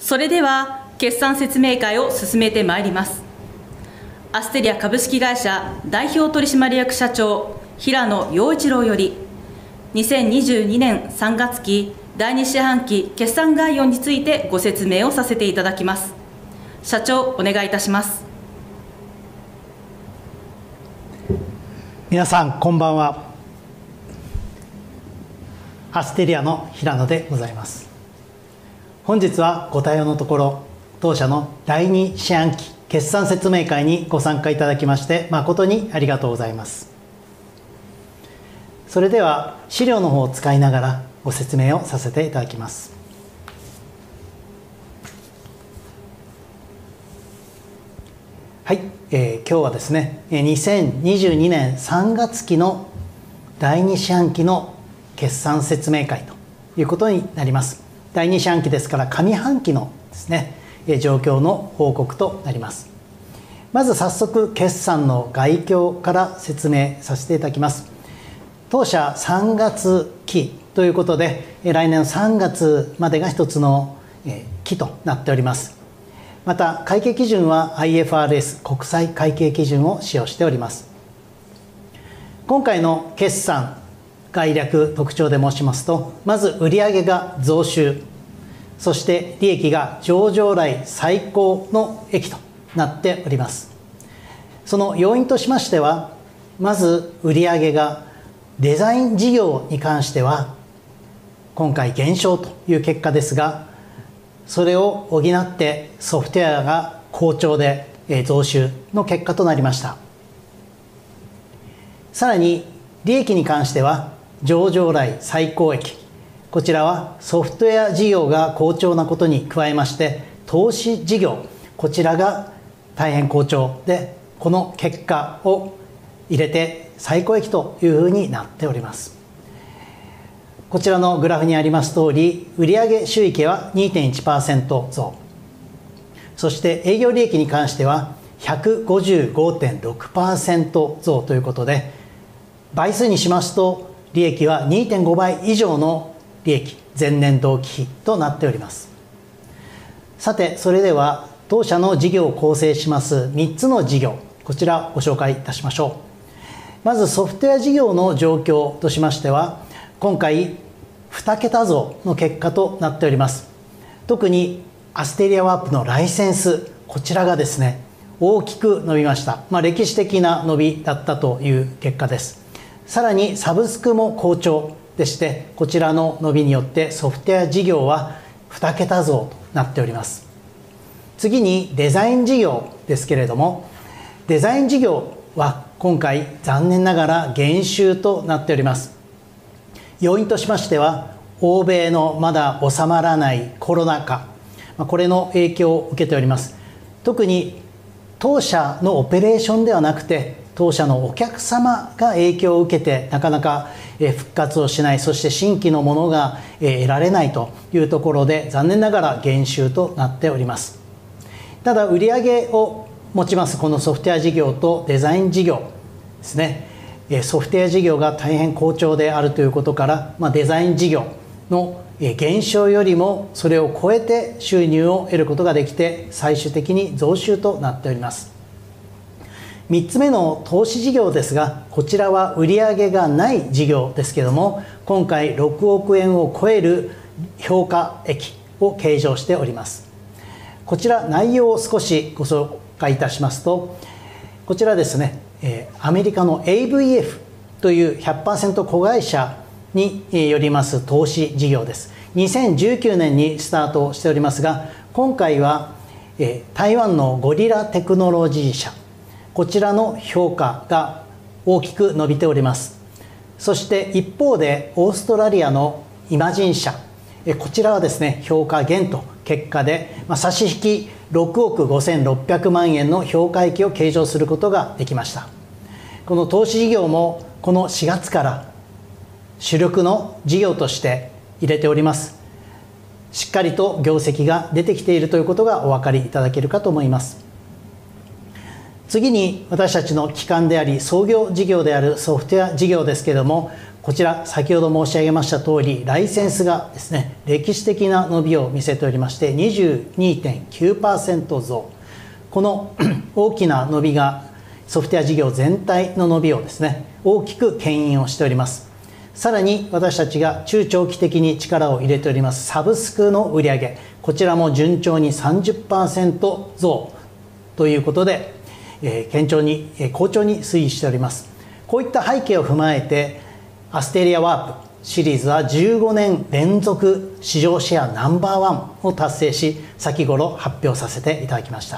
それでは決算説明会を進めてまいります。アステリア株式会社代表取締役社長平野陽一郎より2022年3月期第2四半期決算概要についてご説明をさせていただきます。社長、お願いいたします。 皆さんこんばんは。アステリアの平野でございます。本日はご対応のところ、当社の第2四半期決算説明会にご参加いただきまして誠にありがとうございます。それでは資料の方を使いながらご説明をさせていただきます。はい、今日はですね、2022年3月期の第2四半期の決算説明会ということになります。第2四半期ですから上半期のですね、状況の報告となります。まず早速決算の概況から説明させていただきます。当社3月期ということで、来年の3月までが一つの期となっております。また会計基準は IFRS 国際会計基準を使用しております。今回の決算概略特徴で申しますと、まず売上が増収、そして利益が上場来最高の益となっております。その要因としましては、まず売上がデザイン事業に関しては今回減少という結果ですが、それを補ってソフトウェアが好調で増収の結果となりました。さらに利益に関しては上場来最高益、こちらはソフトウェア事業が好調なことに加えまして、投資事業、こちらが大変好調で、この結果を入れて最高益というふうになっております。こちらのグラフにあります通り、売上収益は 2.1% 増、そして営業利益に関しては 155.6% 増ということで、倍数にしますと利益は 2.5 倍以上の利益、前年同期比となっております。さて、それでは当社の事業を構成します3つの事業、こちらをご紹介いたしましょう。まずソフトウェア事業の状況としましては、今回2桁増の結果となっております。特にアステリアワープのライセンス、こちらがですね大きく伸びました。歴史的な伸びだったという結果です。さらにサブスクも好調でして、こちらの伸びによってソフトウェア事業は2桁増となっております。次にデザイン事業ですけれども、デザイン事業は今回残念ながら減収となっております。要因としましては、欧米のまだ収まらないコロナ禍、これの影響を受けております。特に当社のオペレーションではなくて、当社のお客様が影響を受けてなかなか復活をしない、そして新規のものが得られないというところで、残念ながら減収となっております。ただ売上を持ちますこのソフトウェア事業とデザイン事業ですね、ソフトウェア事業が大変好調であるということから、デザイン事業の減少よりもそれを超えて収入を得ることができて、最終的に増収となっております。3つ目の投資事業ですが、こちらは売上がない事業ですけれども、今回6億円を超える評価益を計上しております。こちら内容を少しご紹介いたしますと、こちらですね、アメリカの AVF という 100% 子会社によります投資事業です。2019年にスタートしておりますが、今回は台湾のゴリラテクノロジー社、こちらの評価が大きく伸びております。そして一方でオーストラリアのイマジン社、こちらはですね評価減と結果で、差し引き6億5600万円の評価益を計上することができました。この投資事業もこの4月から主力の事業として入れております。しっかりと業績が出てきているということがお分かりいただけるかと思います。次に私たちの基幹であり創業事業であるソフトウェア事業ですけれども、 こちら先ほど申し上げました通り、ライセンスがですね歴史的な伸びを見せておりまして 22.9% 増。この大きな伸びがソフトウェア事業全体の伸びをですね大きく牽引をしております。さらに私たちが中長期的に力を入れておりますサブスクの売上、こちらも順調に 30% 増ということで、好調に推移しております。こういった背景を踏まえてアステリアワープシリーズは15年連続市場シェアナンバーワンを達成し、先頃発表させていただきました。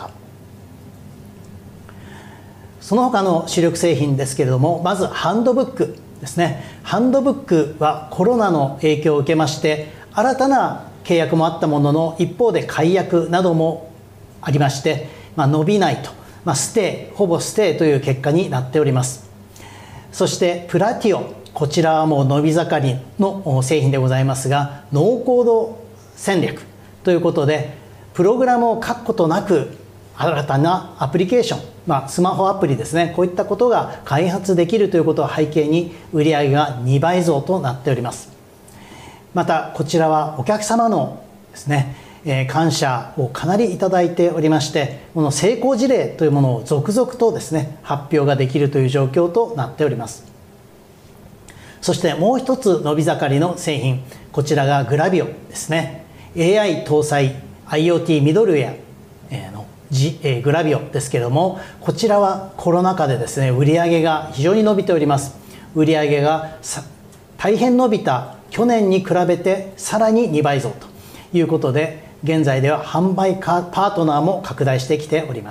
その他の主力製品ですけれども、まずハンドブックですね。ハンドブックはコロナの影響を受けまして新たな契約もあったものの、一方で解約などもありまして、伸びないと、ほぼステイという結果になっております。そしてプラティオ、こちらはもう伸び盛りの製品でございますが、ノーコード戦略ということでプログラムを書くことなく新たなアプリケーション、スマホアプリですね、こういったことが開発できるということを背景に売上が2倍増となっております。またこちらはお客様のですね、感謝をかなりいただいておりまして、この成功事例というものを続々とですね発表ができるという状況となっております。そしてもう一つ伸び盛りの製品、こちらがグラビオですね。 AI 搭載 IoT ミドルウェアのグラビオですけれども、こちらはコロナ禍でですね売上が非常に伸びております。売上が大変伸びた去年に比べてさらに2倍増ということで、現在では販売パートナーも拡大してきております。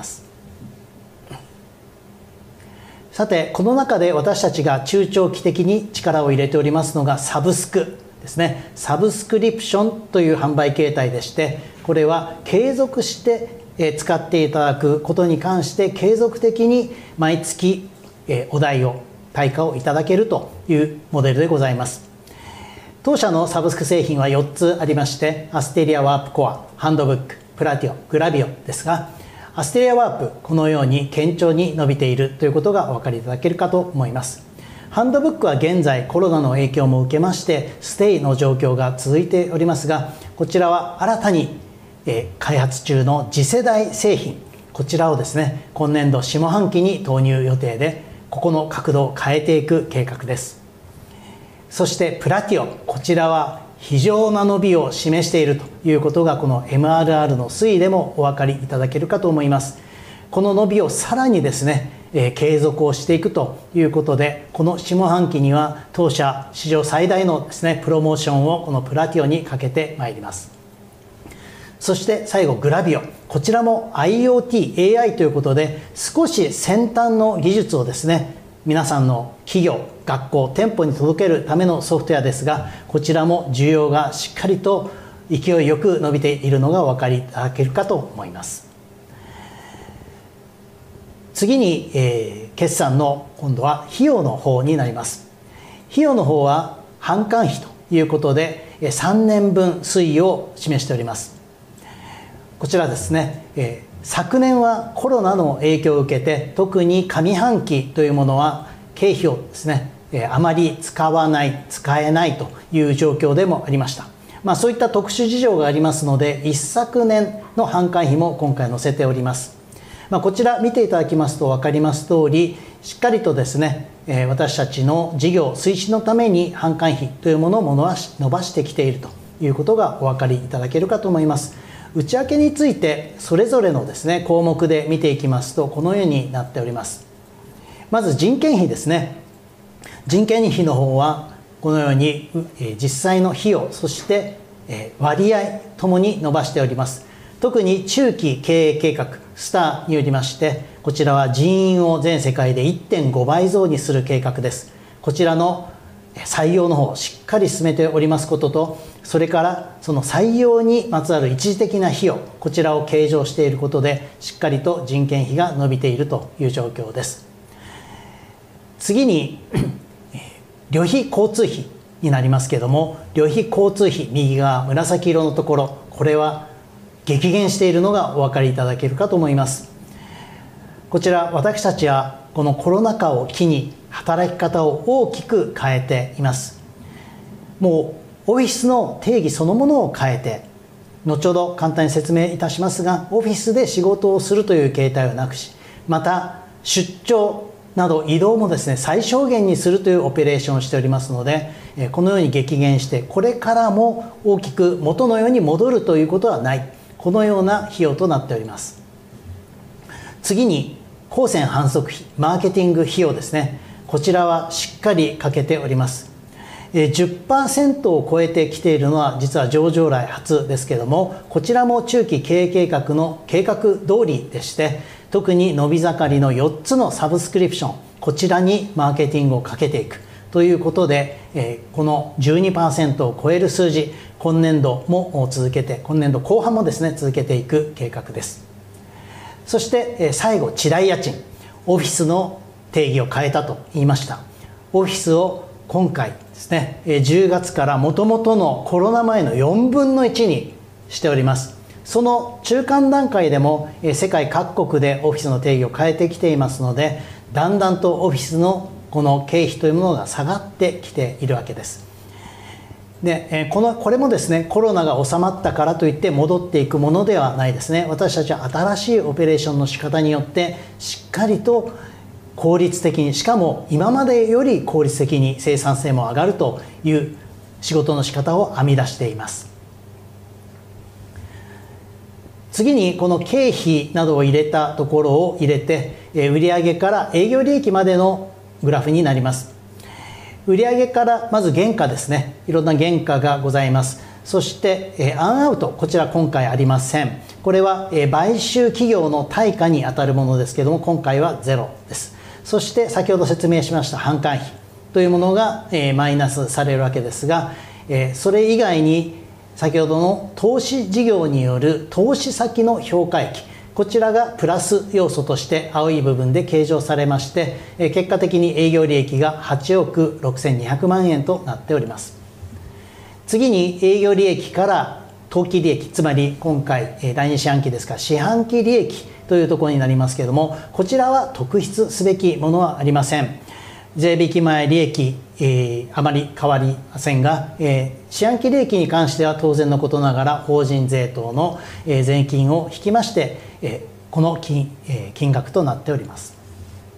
さてこの中で私たちが中長期的に力を入れておりますのがサブスクですね。サブスクリプションという販売形態でして、これは継続して使っていただくことに関して継続的に毎月お題を対価をいただけるというモデルでございます。当社のサブスク製品は4つありまして、アステリアワープコア、ハンドブック、プラティオ、グラビオですが、アステリアワープこのように堅調に伸びているということがお分かりいただけるかと思います。ハンドブックは現在コロナの影響も受けましてステイの状況が続いておりますが、こちらは新たに開発中の次世代製品、こちらをですね今年度下半期に投入予定で、ここの角度を変えていく計画です。そしてプラティオ、こちらは非常な伸びを示しているということがこの MRR の推移でもお分かりいただけるかと思います。この伸びをさらにですね継続をしていくということで、この下半期には当社史上最大のですねプロモーションをこのプラティオにかけてまいります。そして最後グラビオ、こちらも IoT、AI ということで少し先端の技術をですね皆さんの企業、学校、店舗に届けるためのソフトウェアですが、こちらも需要がしっかりと勢いよく伸びているのがお分かりいただけるかと思います。次に、決算の今度は費用の方になります。費用の方は販管費ということで3年分推移を示しております。こちらですね、昨年はコロナの影響を受けて特に上半期というものは経費をですねあまり使えないという状況でもありました。そういった特殊事情がありますので一昨年の販管費も今回載せております。こちら見ていただきますと分かります通り、しっかりとですね私たちの事業推進のために販管費というものを伸ばしてきているということがお分かりいただけるかと思います。内訳についてそれぞれのですね項目で見ていきますとこのようになっております。まず人件費ですね。人件費の方はこのように実際の費用そして割合ともに伸ばしております。特に中期経営計画スターによりまして、こちらは人員を全世界で 1.5 倍増にする計画です。こちらの採用の方をしっかり進めておりますことと、それからその採用にまつわる一時的な費用、こちらを計上していることでしっかりと人件費が伸びているという状況です。次に旅費交通費になりますけれども、旅費交通費右側紫色のところ、これは激減しているのがお分かりいただけるかと思います。こちら私たちはこのコロナ禍を機に働き方を大きく変えています。もうオフィスの定義そのものを変えて、後ほど簡単に説明いたしますが、オフィスで仕事をするという形態をなくし、また出張など移動もですね、最小限にするというオペレーションをしておりますので、このように激減して、これからも大きく元のように戻るということはない、このような費用となっております。次に工船販促費、マーケティング費用ですね。こちらはしっかりかけております。10% を超えてきているのは実は上場来初ですけども、こちらも中期経営計画の計画通りでして、特に伸び盛りの4つのサブスクリプション、こちらにマーケティングをかけていくということで、この 12% を超える数字、今年度も続けて、今年度後半もですね続けていく計画です。そして最後、地代家賃、オフィスの定義を変えたと言いました。オフィスを今回ですね、10月からもともとのコロナ前の4分の1にしております。その中間段階でも世界各国でオフィスの定義を変えてきていますので、だんだんとオフィスのこの経費というものが下がってきているわけです。で、これもですね、コロナが収まったからといって戻っていくものではないですね。私たちは新しいオペレーションの仕方によってしっかりと効率的に、しかも今までより効率的に生産性も上がるという仕事の仕方を編み出しています。次にこの経費などを入れたところを入れて、売上から営業利益までのグラフになります。売上からまず原価ですね、いろんな原価がございます。そしてアンアウト、こちら今回ありません。これは買収企業の対価にあたるものですけども、今回はゼロです。そして先ほど説明しました販管費というものがマイナスされるわけですが、それ以外に先ほどの投資事業による投資先の評価益、こちらがプラス要素として青い部分で計上されまして、結果的に営業利益が8億6200万円となっております。次に営業利益から当期利益、つまり今回第2四半期ですから四半期利益というところになりますけれども、こちらは特筆すべきものはありません。税引き前利益、あまり変わりませんが、四半期利益に関しては当然のことながら法人税等の税金を引きまして、この金額となっております。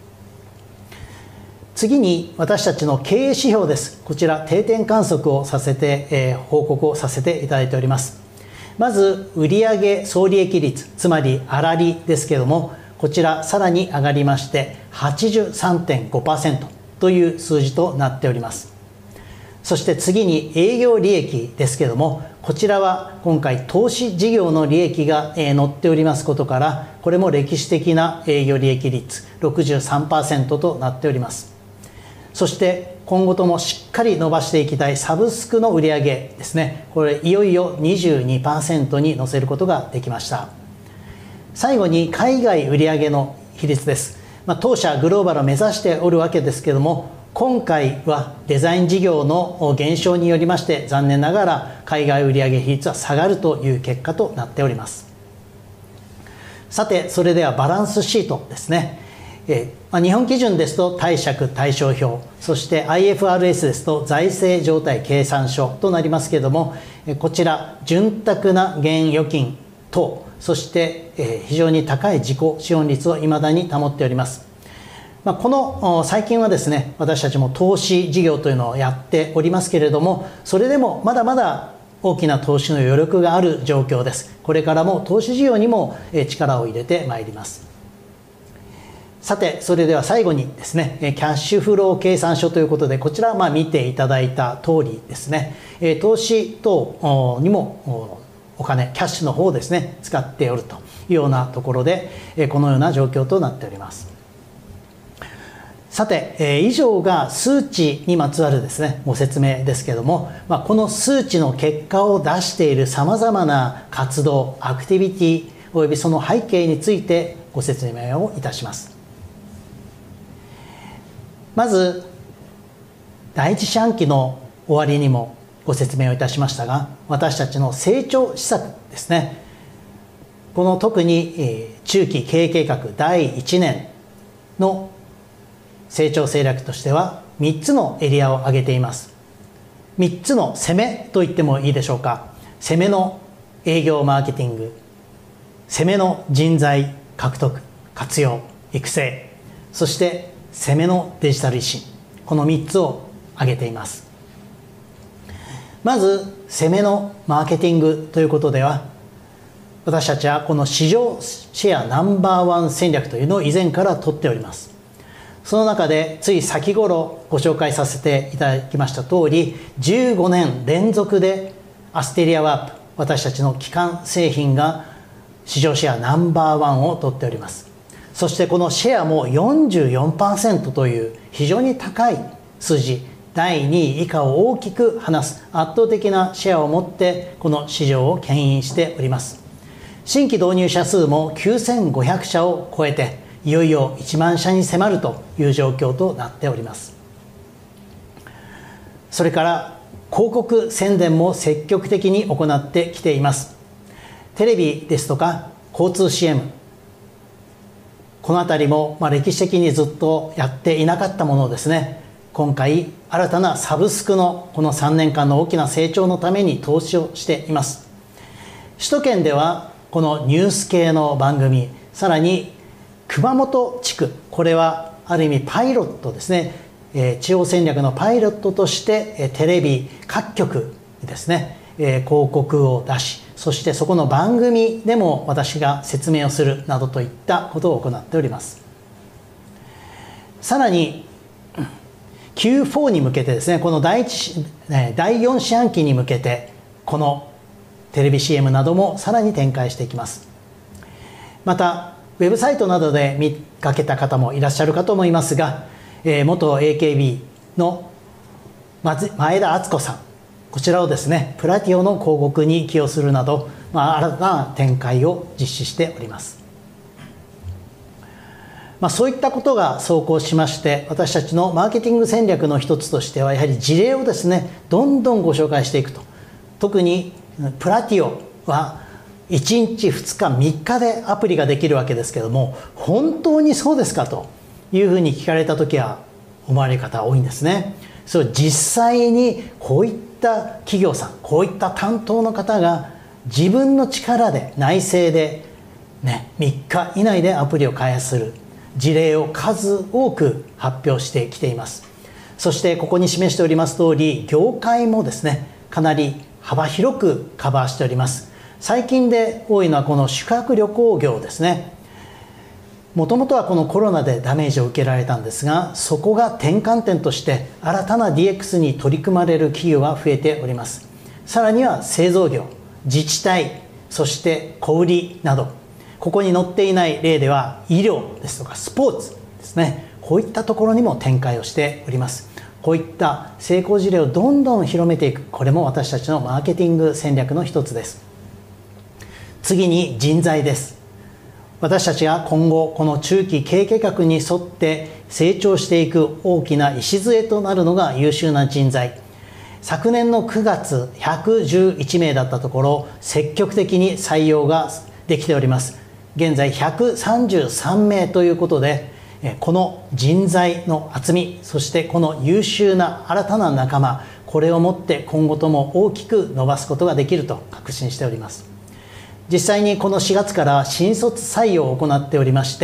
次に私たちの経営指標です。こちら定点観測をさせて、報告をさせていただいております。まず売上総利益率、つまり粗利ですけれども、こちらさらに上がりまして 83.5% という数字となっております。そして次に営業利益ですけれども、こちらは今回投資事業の利益が載っておりますことから、これも歴史的な営業利益率 63% となっております。そして今後ともしっかり伸ばしていきたいサブスクの売上ですね、これいよいよ 22% に乗せることができました。最後に海外売上の比率です。当社グローバルを目指しておるわけですけれども、今回はデザイン事業の減少によりまして残念ながら海外売上比率は下がるという結果となっております。さて、それではバランスシートですね。日本基準ですと貸借対照表、そして IFRS ですと財政状態計算書となりますけれども、こちら潤沢な現預金等、そして非常に高い自己資本率を未だに保っております。この最近はですね、私たちも投資事業というのをやっておりますけれども、それでもまだまだ大きな投資の余力がある状況です。これからも投資事業にも力を入れてまいります。さて、それでは最後にですね、キャッシュフロー計算書ということで、こちらは見ていただいた通りですね、投資等にもお金、キャッシュの方をですね、使っておるというようなところで、このような状況となっております。さて、以上が数値にまつわるですね、ご説明ですけれども、この数値の結果を出しているさまざまな活動、アクティビティおよびその背景についてご説明をいたします。まず第一四半期の終わりにもご説明をいたしましたが、私たちの成長施策ですね、この特に中期経営計画第1年の成長戦略としては3つのエリアを挙げています。3つの攻めと言ってもいいでしょうか。攻めの営業マーケティング、攻めの人材獲得活用育成、そして攻めのデジタル維新、この3つを挙げています。まず攻めのマーケティングということでは、私たちはこの市場シェアナンバーワン戦略というのを以前から取っております。その中でつい先頃ご紹介させていただきました通り、15年連続でアステリアワープ、私たちの基幹製品が市場シェアナンバーワンを取っております。そしてこのシェアも 44% という非常に高い数字、第2位以下を大きく離す圧倒的なシェアを持ってこの市場を牽引しております。新規導入者数も9500社を超えて、いよいよ1万社に迫るという状況となっております。それから広告宣伝も積極的に行ってきています。テレビですとか交通 CM、 このあたりも歴史的にずっとやっていなかったものをですね、今回新たなサブスクのこの3年間の大きな成長のために投資をしています。首都圏ではこのニュース系の番組、さらに熊本地区、これはある意味パイロットですね、地方戦略のパイロットとしてテレビ各局にですね広告を出し、そしてそこの番組でも私が説明をするなどといったことを行っております。さらに Q4 に向けてですね、この第4四半期に向けてこのテレビ CM などもさらに展開していきます。またウェブサイトなどで見かけた方もいらっしゃるかと思いますが、元 AKB の前田敦子さん、こちらをですねプラティオの広告に起用するなど、新たな展開を実施しております。そういったことが走行しまして、私たちのマーケティング戦略の一つとしてはやはり事例をですねどんどんご紹介していくと。特にプラティオは1日2日3日でアプリができるわけですけども、本当にそうですかというふうに聞かれた時は思われる方多いんですね。そう実際にこういった企業さん、こういった担当の方が自分の力で内製で、3日以内でアプリを開発する事例を数多く発表してきています。そしてここに示しております通り、業界もですねかなり幅広くカバーしております。最近で多いのはこの宿泊旅行業ですね。もともとはこのコロナでダメージを受けられたんですが、そこが転換点として新たな DX に取り組まれる企業が増えております。さらには製造業、自治体、そして小売など、ここに載っていない例では医療ですとかスポーツですね、こういったところにも展開をしております。こういった成功事例をどんどん広めていく、これも私たちのマーケティング戦略の一つです。次に人材です。私たちが今後この中期経営計画に沿って成長していく大きな礎となるのが優秀な人材。昨年の9月111名だったところ、積極的に採用ができております。現在133名ということで、この人材の厚み、そしてこの優秀な新たな仲間、これをもって今後とも大きく伸ばすことができると確信しております。実際にこの4月から新卒採用を行っておりまして、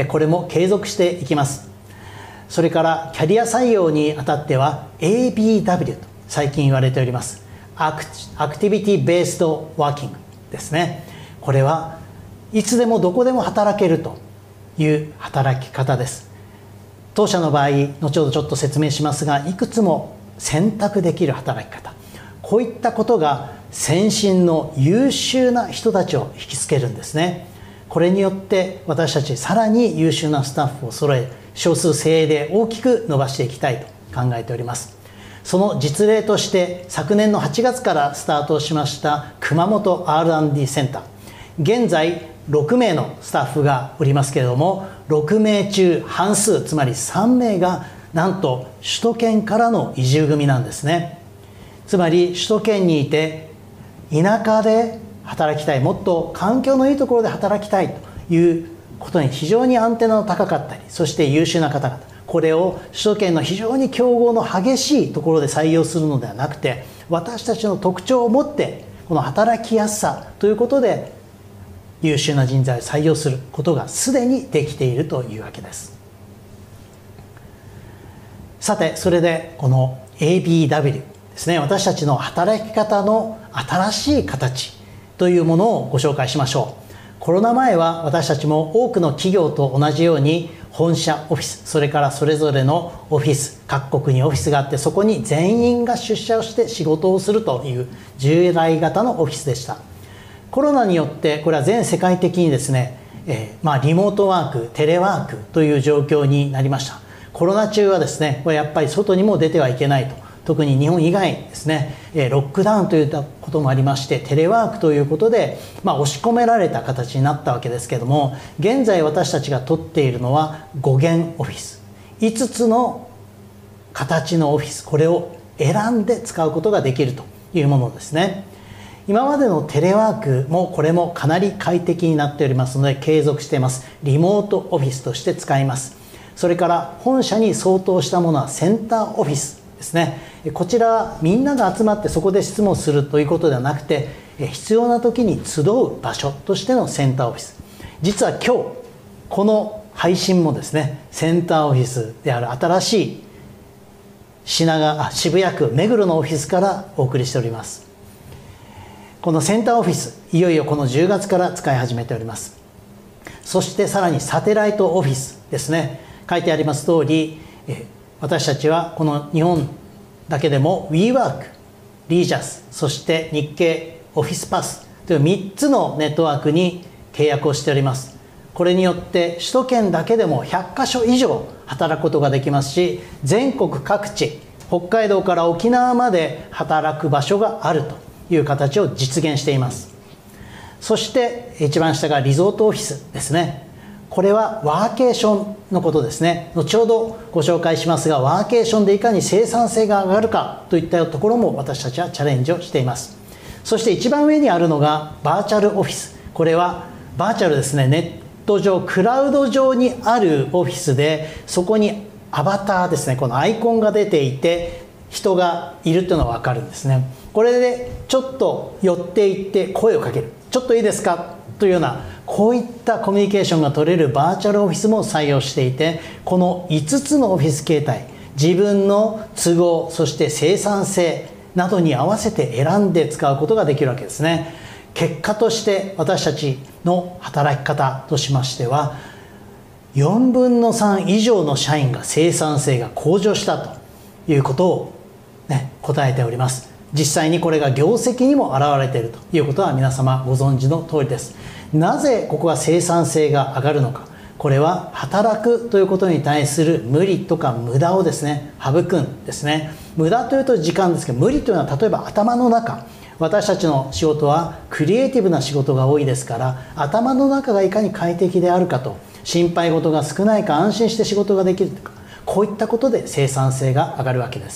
これも継続していきます。それからキャリア採用にあたっては ABW と最近言われております。アクティビティベースドワーキングですね。これはいつでもどこでも働けるという働き方です。当社の場合、後ほどちょっと説明しますが、いくつも選択できる働き方、こういったことが先進の優秀な人たちを引きつけるんですね。これによって私たちさらに優秀なスタッフを揃え、少数精鋭で大きく伸ばしていきたいと考えております。その実例として昨年の8月からスタートしました熊本 R&D センター、現在6名のスタッフがおりますけれども、6名中半数、つまり3名がなんと首都圏からの移住組なんですね。つまり首都圏にいて田舎で働きたい、もっと環境のいいところで働きたいということに非常にアンテナの高かったり、そして優秀な方々、 これを首都圏の非常に競合の激しいところで採用するのではなくて、私たちの特徴を持ってこの働きやすさということで優秀な人材を採用することがすでにできているというわけです。さて、それでこの ABW ですね、私たちの働き方の新しい形というものをご紹介しましょう。コロナ前は私たちも多くの企業と同じように本社オフィス、それからそれぞれのオフィス、各国にオフィスがあって、そこに全員が出社をして仕事をするという従来型のオフィスでした。コロナによってこれは全世界的にですね、リモートワーク、テレワークという状況になりました。コロナ中はですね、これやっぱり外にも出てはいけないと。特に日本以外ですね、ロックダウンといったこともありまして、テレワークということで、押し込められた形になったわけですけれども、現在私たちが取っているのは5元オフィス、5つの形のオフィス、これを選んで使うことができるというものですね。今までのテレワークもこれもかなり快適になっておりますので継続しています。リモートオフィスとして使います。それから本社に相当したものはセンターオフィスですね。こちらはみんなが集まってそこで質問するということではなくて、必要な時に集う場所としてのセンターオフィス。実は今日この配信もですね、センターオフィスである新しい渋谷区目黒のオフィスからお送りしております。このセンターオフィス、いよいよこの10月から使い始めております。そしてさらにサテライトオフィスですね。書いてあります通り、私たちはこの日本だけでも WeWork、リージャス、そして日経オフィスパスという3つのネットワークに契約をしております。これによって首都圏だけでも100カ所以上働くことができますし、全国各地、北海道から沖縄まで働く場所があるという形を実現しています。そして一番下がリゾートオフィスですね。これはワーケーションのことですね。後ほどご紹介しますが、ワーケーションでいかに生産性が上がるかといったところも私たちはチャレンジをしています。そして一番上にあるのがバーチャルオフィス。これはバーチャルですね、ネット上、クラウド上にあるオフィスで、そこにアバターですね、このアイコンが出ていて人がいるというのが分かるんですね。これでちょっと寄っていって声をかける、ちょっといいですかというような、こういったコミュニケーションが取れるバーチャルオフィスも採用していて、この5つのオフィス形態、自分の都合、そして生産性などに合わせて選んで使うことができるわけですね。結果として私たちの働き方としましては、4分の3以上の社員が生産性が向上したということを、答えております。実際にこれが業績にも表れているということは皆様ご存知の通りです。なぜここが生産性が上がるのか。これは働くということに対する無理とか無駄をですね、省くんですね。無駄というと時間ですけど、無理というのは例えば頭の中、私たちの仕事はクリエイティブな仕事が多いですから、頭の中がいかに快適であるかと、心配事が少ないか、安心して仕事ができるとか、こういったことで生産性が上がるわけです。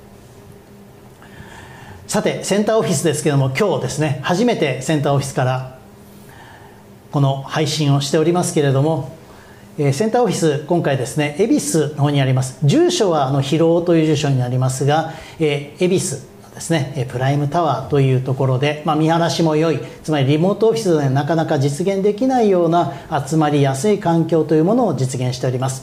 さて、センターオフィスですけども、今日ですね、初めてセンターオフィスからこの配信をしておりますけれども、センターオフィス、今回ですね、恵比寿の方にあります。住所は広尾という住所になりますが、恵比寿ですね、プライムタワーというところで、見晴らしも良い、つまりリモートオフィスでなかなか実現できないような集まりやすい環境というものを実現しております。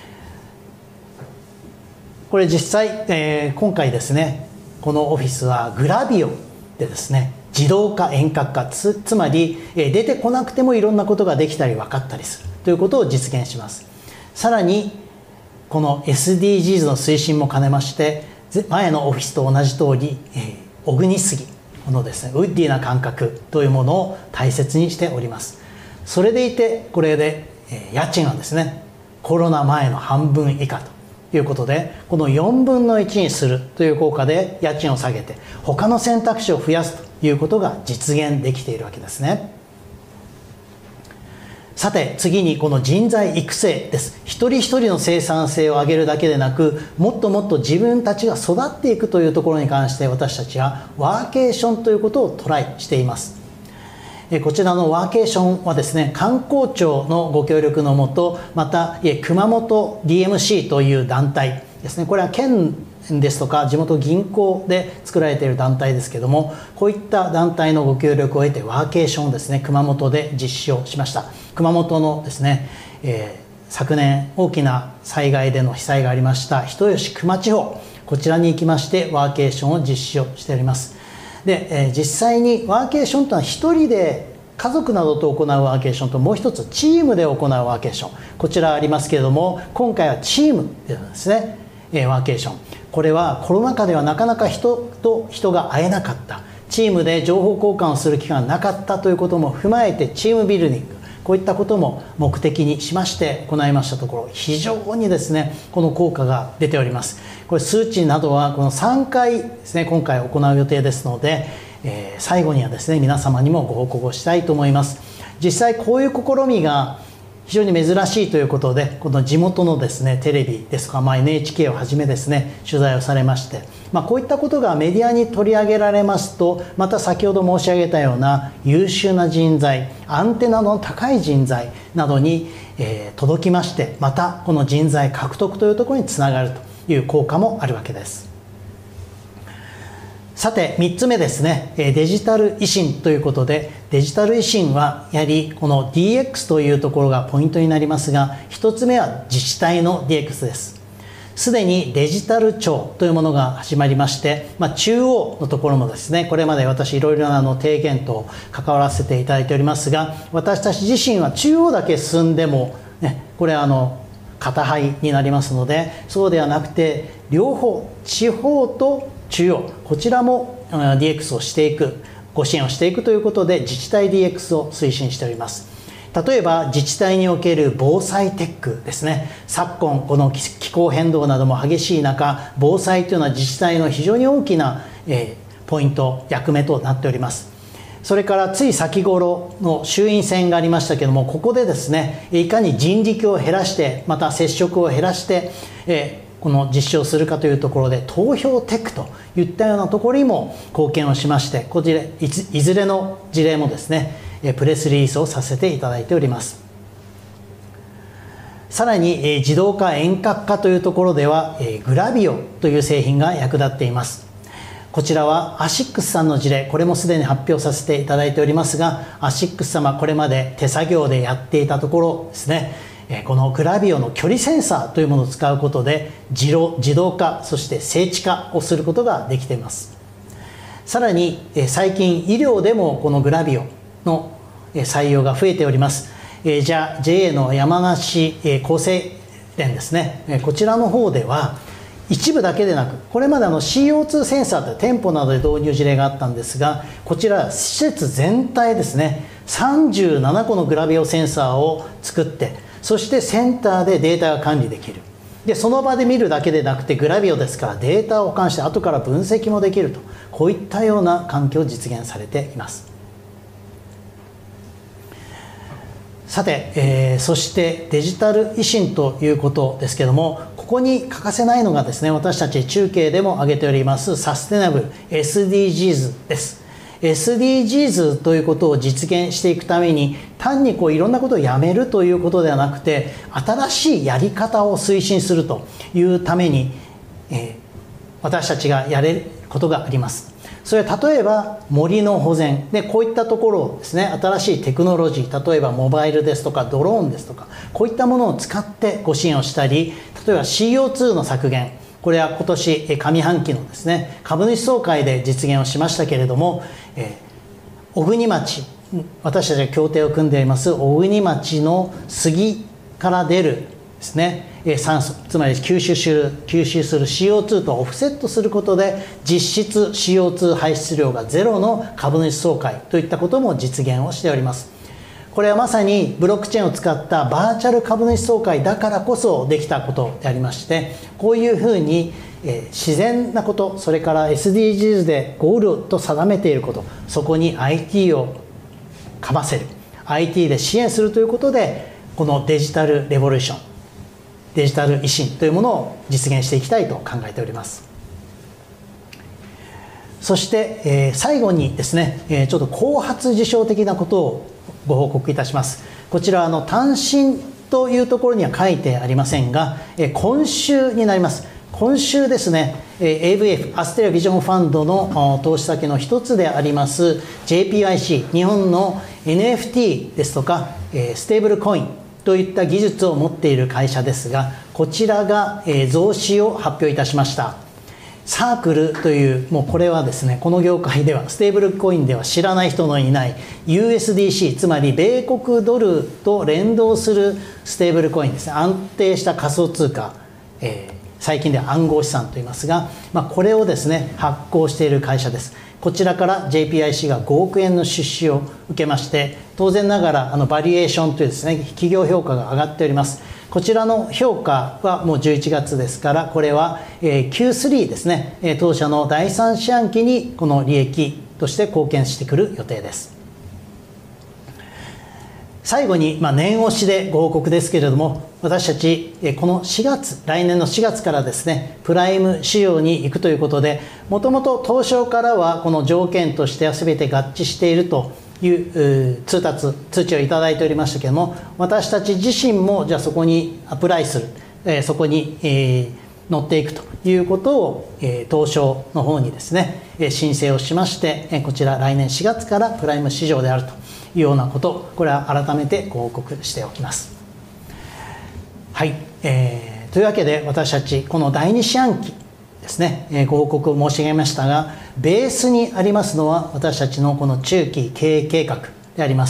これ実際、今回ですね、このオフィスはグラビオでですね、自動化遠隔化、つまり出てこなくてもいろんなことができたり分かったりするということを実現します。さらにこの SDGs の推進も兼ねまして、前のオフィスと同じ通り、小国杉、このですね、ウッディな感覚というものを大切にしております。それでいて、これで家賃はですね、コロナ前の半分以下ということで、この4分の1にするという効果で家賃を下げて他の選択肢を増やすということが実現できているわけですね。さて次にこの人材育成です。一人一人の生産性を上げるだけでなく、もっともっと自分たちが育っていくというところに関して、私たちはワーケーションということをトライしています。 こちらのワーケーションはですね、観光庁のご協力のもと、また熊本 DMC という団体ですね、これは県ですとか地元銀行で作られている団体ですけども、こういった団体のご協力を得てワーケーションをですね、熊本で実施をしました。熊本のですね、昨年大きな災害での被災がありました人吉球磨地方、こちらに行きましてワーケーションを実施をしております。で、実際にワーケーションというのは一人で家族などと行うワーケーションと、もう一つチームで行うワーケーション、こちらありますけれども、今回はチームでですね、ワーケーション、これはコロナ禍ではなかなか人と人が会えなかった、チームで情報交換をする機会がなかったということも踏まえて、チームビルディング、こういったことも目的にしまして行いましたところ、非常にですねこの効果が出ております。これ数値などはこの3回ですね、今回行う予定ですので、最後にはですね皆様にもご報告をしたいと思います。実際こういう試みが非常に珍しいということで、この地元のですねテレビですとか、NHK をはじめですね取材をされまして、こういったことがメディアに取り上げられますと、また先ほど申し上げたような優秀な人材、アンテナの高い人材などに、届きまして、またこの人材獲得というところにつながるという効果もあるわけです。さて3つ目ですね、デジタル維新ということで、デジタル維新はやはりこの DX というところがポイントになりますが、1つ目は自治体の DX です。すでにデジタル庁というものが始まりまして、中央のところもですね、これまで私いろいろな提言と関わらせていただいておりますが、私たち自身は中央だけ進んでも、これ片肺になりますので、そうではなくて両方、地方と中央、こちらも DX をしていく、ご支援をしていくということで、自治体 DX を推進しております。例えば自治体における防災テックですね。昨今この気候変動なども激しい中、防災というのは自治体の非常に大きなポイント、役目となっております。それからつい先頃の衆院選がありましたけども、ここでですね、いかに人力を減らして、また接触を減らして、この実施をするかというところで、投票テックといったようなところにも貢献をしまして、こちらいずれの事例もですねプレスリリースをさせていただいております。さらに自動化遠隔化というところでは、グラビオという製品が役立っています。こちらはアシックスさんの事例、これもすでに発表させていただいておりますが、アシックス様これまで手作業でやっていたところですね、このグラビオの距離センサーというものを使うことで自動化、そして精緻化をすることができています。さらに最近医療でもこのグラビオの採用が増えております。JA の山梨厚生連ですね、こちらの方では一部だけでなく、これまでCO2 センサーという店舗などで導入事例があったんですが、こちら施設全体ですね、37個のグラビオセンサーを作って、そしてセンターでデータが管理できる。でその場で見るだけでなくて、グラビオですからデータを保管して後から分析もできると、こういったような環境を実現されています。さて、そしてデジタル維新ということですけども、ここに欠かせないのがですね、私たち中継でも挙げておりますサステナブル SDGs です。SDGs ということを実現していくために、単にいろんなことをやめるということではなくて、新しいやり方を推進するというために、私たちがやれることがあります。それは例えば森の保全で、こういったところをですね、新しいテクノロジー、例えばモバイルですとかドローンですとか、こういったものを使ってご支援をしたり、例えば CO2 の削減、これは今年上半期のですね株主総会で実現をしましたけれども、小国町、私たちが協定を組んでいます小国町の杉から出るですね酸素、つまり吸収する CO2 とオフセットすることで、実質 CO2 排出量がゼロの株主総会といったことも実現をしております。これはまさにブロックチェーンを使ったバーチャル株主総会だからこそできたことでありまして、こういうふうに自然なこと、それから SDGs でゴールと定めていること、そこに IT をかませる、 IT で支援するということで、このデジタルレボリューション、デジタル維新というものを実現していきたいと考えております。 そして、最後にですね、ちょっと後発事象的なことをご報告いたします。こちら単身というところには書いてありませんが、今週になります。今週ですね、AVF アステリアビジョンファンドの投資先の一つであります JPIC 日本の NFT ですとかステーブルコインといった技術を持っている会社ですが、こちらが増資を発表いたしました。サークルという、もうこれはですね、この業界ではステーブルコインでは知らない人のいない USDC、 つまり米国ドルと連動するステーブルコインですね。安定した仮想通貨、最近では暗号資産と言いますが、これをですね発行している会社です。こちらから JPIC が5億円の出資を受けまして、当然ながらバリエーションというですね企業評価が上がっております。こちらの評価はもう11月ですから、これは Q3 ですね、当社の第3四半期にこの利益として貢献してくる予定です。最後に年押しでご報告ですけれども、私たちこの4月、来年の4月からですねプライム市場に行くということで、もともと東証からはこの条件としては全て合致しているという通知をいただいておりましたけれども、私たち自身もじゃあそこにアプライする、そこに乗っていくということを東証の方にですね申請をしまして、こちら来年4月からプライム市場であるというようなこと、これは改めてご報告しておきます。はい、というわけで私たちこの第2四半期ですね、ご報告を申し上げましたが、ベースにありますのは私たちのこの中期経営計画であります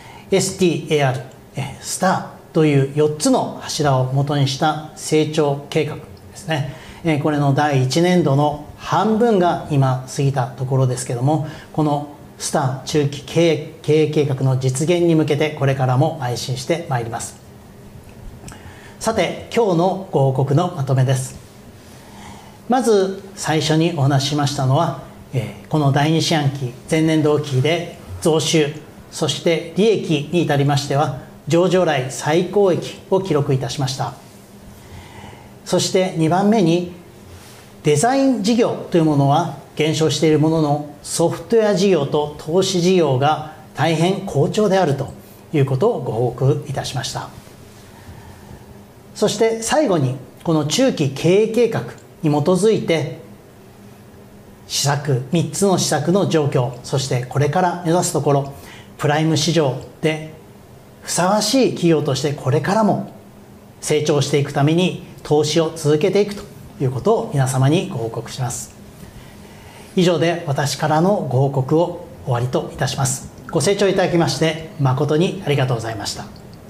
STAR、スターという4つの柱を元にした成長計画ですね。これの第1年度の半分が今過ぎたところですけども、このスター中期経営計画の実現に向けてこれからも邁進してまいります。さて、今日のご報告のまとめです。まず最初にお話ししましたのは、この第2四半期前年同期で増収、そして利益に至りましては上場来最高益を記録いたしました。そして2番目にデザイン事業というものは減少しているものの、ソフトウェア事業と投資事業が大変好調であるということをご報告いたしました。そして最後にこの中期経営計画に基づいて施策、3つの施策の状況、そしてこれから目指すところ、プライム市場でふさわしい企業としてこれからも成長していくために投資を続けていくということを皆様にご報告します。以上で私からのご報告を終わりといたします。ご清聴いただきまして誠にありがとうございました。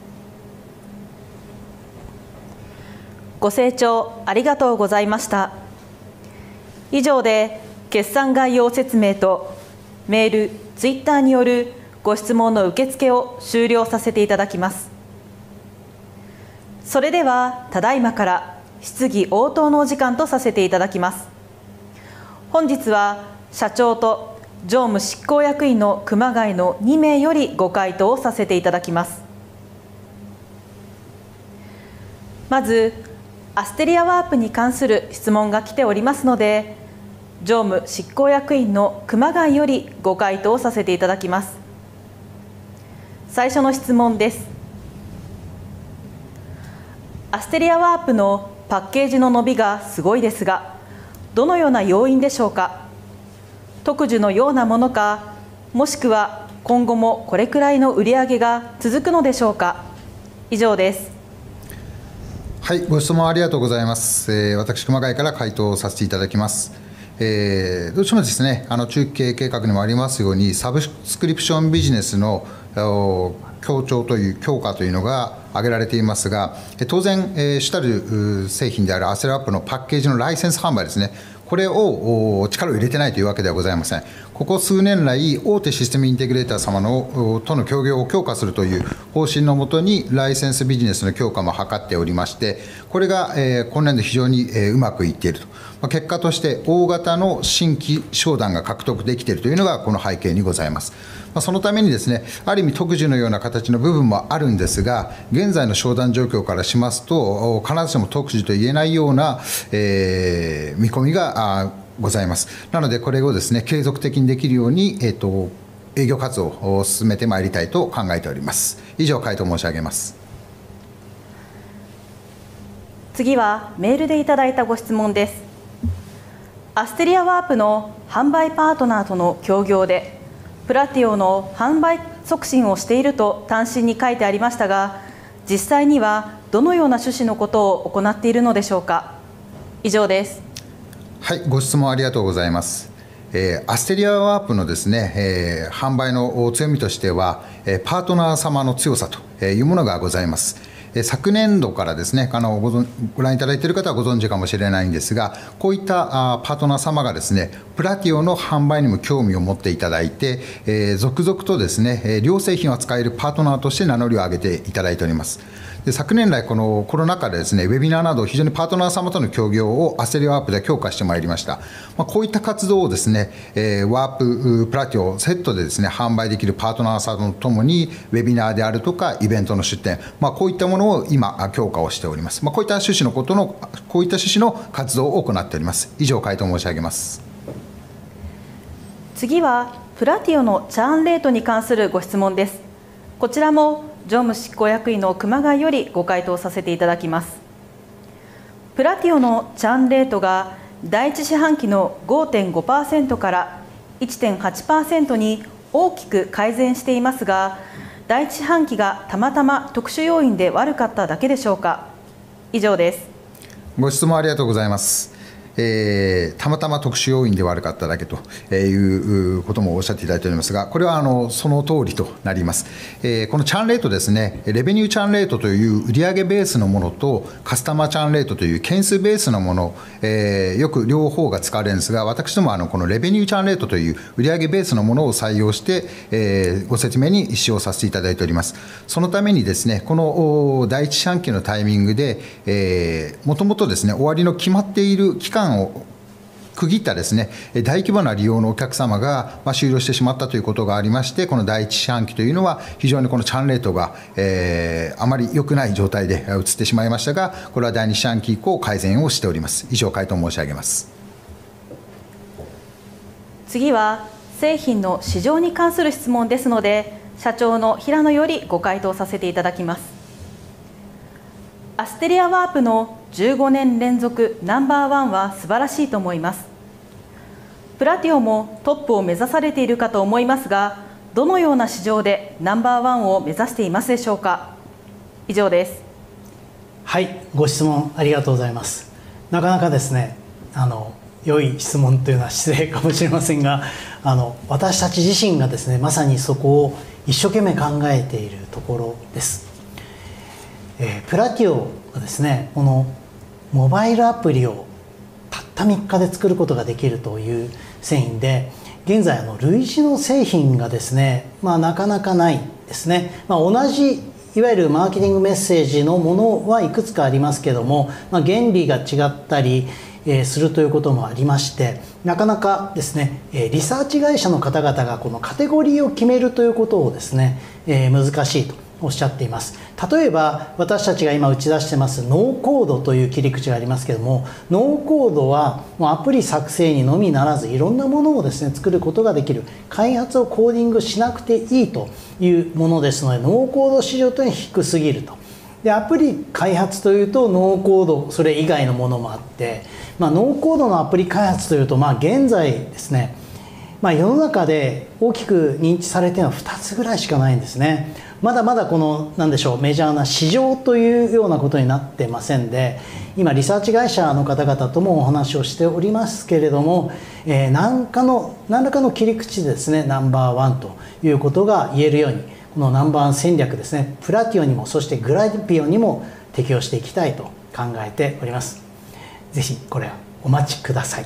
ご清聴ありがとうございました。以上で決算概要説明とメール、ツイッターによるご質問の受付を終了させていただきます。それではただいまから質疑応答のお時間とさせていただきます。本日は社長と常務執行役員の熊谷の2名よりご回答をさせていただきます。まずアステリアワープに関する質問が来ておりますので、常務執行役員の熊谷よりご回答をさせていただきます。最初の質問です。アステリアワープのパッケージの伸びがすごいですが、どのような要因でしょうか。特需のようなものか、もしくは今後もこれくらいの売り上げが続くのでしょうか。以上です。 はい、ご質問ありがとうございます。私、熊谷から回答させていただきます。どうしてもですね、中期経営計画にもありますように、サブスクリプションビジネスの強化というのが挙げられていますが、当然、主たる製品であるアセルアップのパッケージのライセンス販売ですね、これを力を入れてないというわけではございません。ここ数年来、大手システムインテグレーター様との協業を強化するという方針のもとに、ライセンスビジネスの強化も図っておりまして、これが今年度非常にうまくいっていると。結果として、大型の新規商談が獲得できているというのが、この背景にございます。そのためにですね、ある意味特需のような形の部分もあるんですが、現在の商談状況からしますと、必ずしも特需と言えないような、見込みがございます。なのでこれをですね継続的にできるように、営業活動を進めてまいりたいと考えております。以上、回答申し上げます。 次はメールでいただいたご質問です。アステリアワープの販売パートナーとの協業でプラティオの販売促進をしていると単身に書いてありましたが、実際にはどのような趣旨のことを行っているのでしょうか。以上です。 はい、ご質問ありがとうございます。アステリアワープのですね、販売の強みとしては、パートナー様の強さというものがございます。昨年度からですね、ご覧いただいている方はご存知かもしれないんですが、こういったパートナー様がですね、プラティオの販売にも興味を持っていただいて、続々とですね、両製品を扱えるパートナーとして名乗りを上げていただいております。で、昨年来、このコロナ禍でですね、ウェビナーなど、非常にパートナー様との協業をアステリアワープで強化してまいりました。こういった活動をですね、ワープ、プラティオセットでですね、販売できるパートナー様とともに、ウェビナーであるとか、イベントの出展、こういったものを今、強化をしております。こういった趣旨の活動を行っております。以上、回答申し上げます。 次は、プラティオのチャーンレートに関するご質問です。こちらも常務執行役員の熊谷よりご回答させていただきます。プラティオのチャーンレートが第一四半期の 5.5% から 1.8% に大きく改善していますが、第一四半期がたまたま特殊要因で悪かっただけでしょうか。以上です。 ご質問ありがとうございます。たまたま特殊要因で悪かっただけということもおっしゃっていただいておりますが、これはその通りとなります。このチャーンレートですね、レベニューチャーンレートという売上ベースのものと、カスタマーチャーンレートという件数ベースのもの、よく両方が使われるんですが、私どもこのレベニューチャーンレートという売上ベースのものを採用して、ご説明に使用させていただいております。そのためにですね、この第一四半期のタイミングで、もともとですね、終わりの決まっている期間を区切ったですね、大規模な利用のお客様が終了してしまったということがありまして、この第一四半期というのは、非常にこのチャーンレートが、あまり良くない状態で移ってしまいましたが、これは第二四半期以降、改善をしております。以上、回答申し上げます。 次は、製品の市場に関する質問ですので、社長の平野よりご回答させていただきます。アステリアワープの15年連続ナンバーワンは素晴らしいと思います。プラティオもトップを目指されているかと思いますが、どのような市場でナンバーワンを目指していますでしょうか。以上です。 はい、ご質問ありがとうございます。なかなかですね、良い質問というのは失礼かもしれませんが、私たち自身がですね、まさにそこを一生懸命考えているところです。プラティオはですね、このモバイルアプリをたった3日で作ることができるという製品で、現在類似の製品がですね、なかなかないですね。同じいわゆるマーケティングメッセージのものはいくつかありますけども、原理が違ったりするということもありまして、なかなかですね、リサーチ会社の方々がこのカテゴリーを決めるということをですね、難しいとおっしゃっています。例えば私たちが今打ち出してますノーコードという切り口がありますけども、ノーコードはもうアプリ作成にのみならずいろんなものをですね作ることができる、開発をコーディングしなくていいというものですので、ノーコード市場というのは低すぎると。で、アプリ開発というとノーコードそれ以外のものもあって、ノーコードのアプリ開発というと現在ですね、世の中で大きく認知されているのは2つぐらいしかないんですね。まだまだこの何でしょう、メジャーな市場というようなことになってませんで、今リサーチ会社の方々ともお話をしておりますけれども、何らかの切り口でですね、ナンバーワンということが言えるように、このナンバーワン戦略ですね、プラティオにもそしてグラディピオにも適用していきたいと考えております。ぜひこれはお待ちください。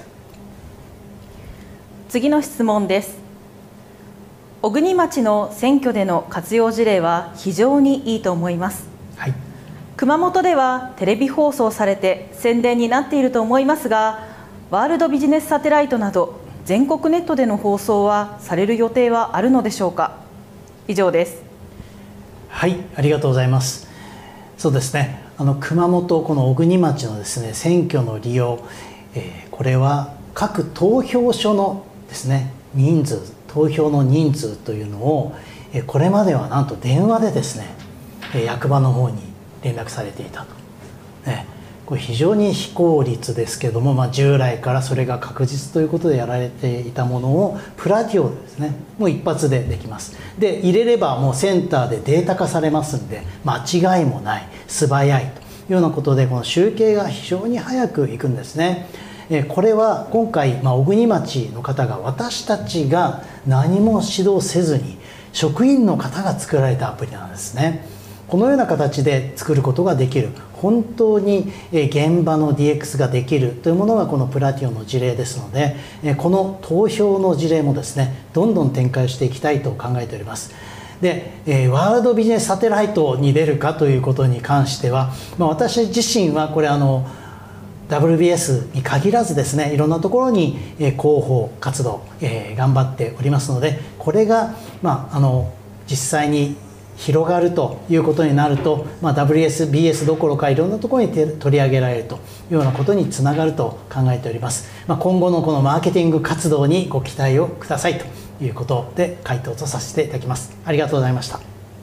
次の質問です。小国町の選挙での活用事例は非常にいいと思います。 はい、 熊本ではテレビ放送されて宣伝になっていると思いますが、ワールドビジネスサテライトなど全国ネットでの放送はされる予定はあるのでしょうか。以上です。 はい、ありがとうございます。そうですね、熊本この小国町のですね選挙の利用、これは各投票所のですね人数、投票の人数というのをこれまではなんと電話でですね役場の方に連絡されていたと、これ非常に非効率ですけども、従来からそれが確実ということでやられていたものをプラティオでですねもう一発でできます。で入れればもうセンターでデータ化されますんで間違いもない素早いというようなことでこの集計が非常に早くいくんですね。これは今回、小国町の方が私たちが何も指導せずに職員の方が作られたアプリなんですね。このような形で作ることができる、本当に現場の DX ができるというものがこのプラティオの事例ですので、この投票の事例もですねどんどん展開していきたいと考えております。でワールドビジネスサテライトに出るかということに関しては、私自身はこれWBS に限らずですねいろんなところに広報活動頑張っておりますので、これが実際に広がるということになると、WSBS どころかいろんなところに取り上げられるというようなことにつながると考えております。今後のこのマーケティング活動にご期待をくださいということで回答とさせていただきます。ありがとうございました。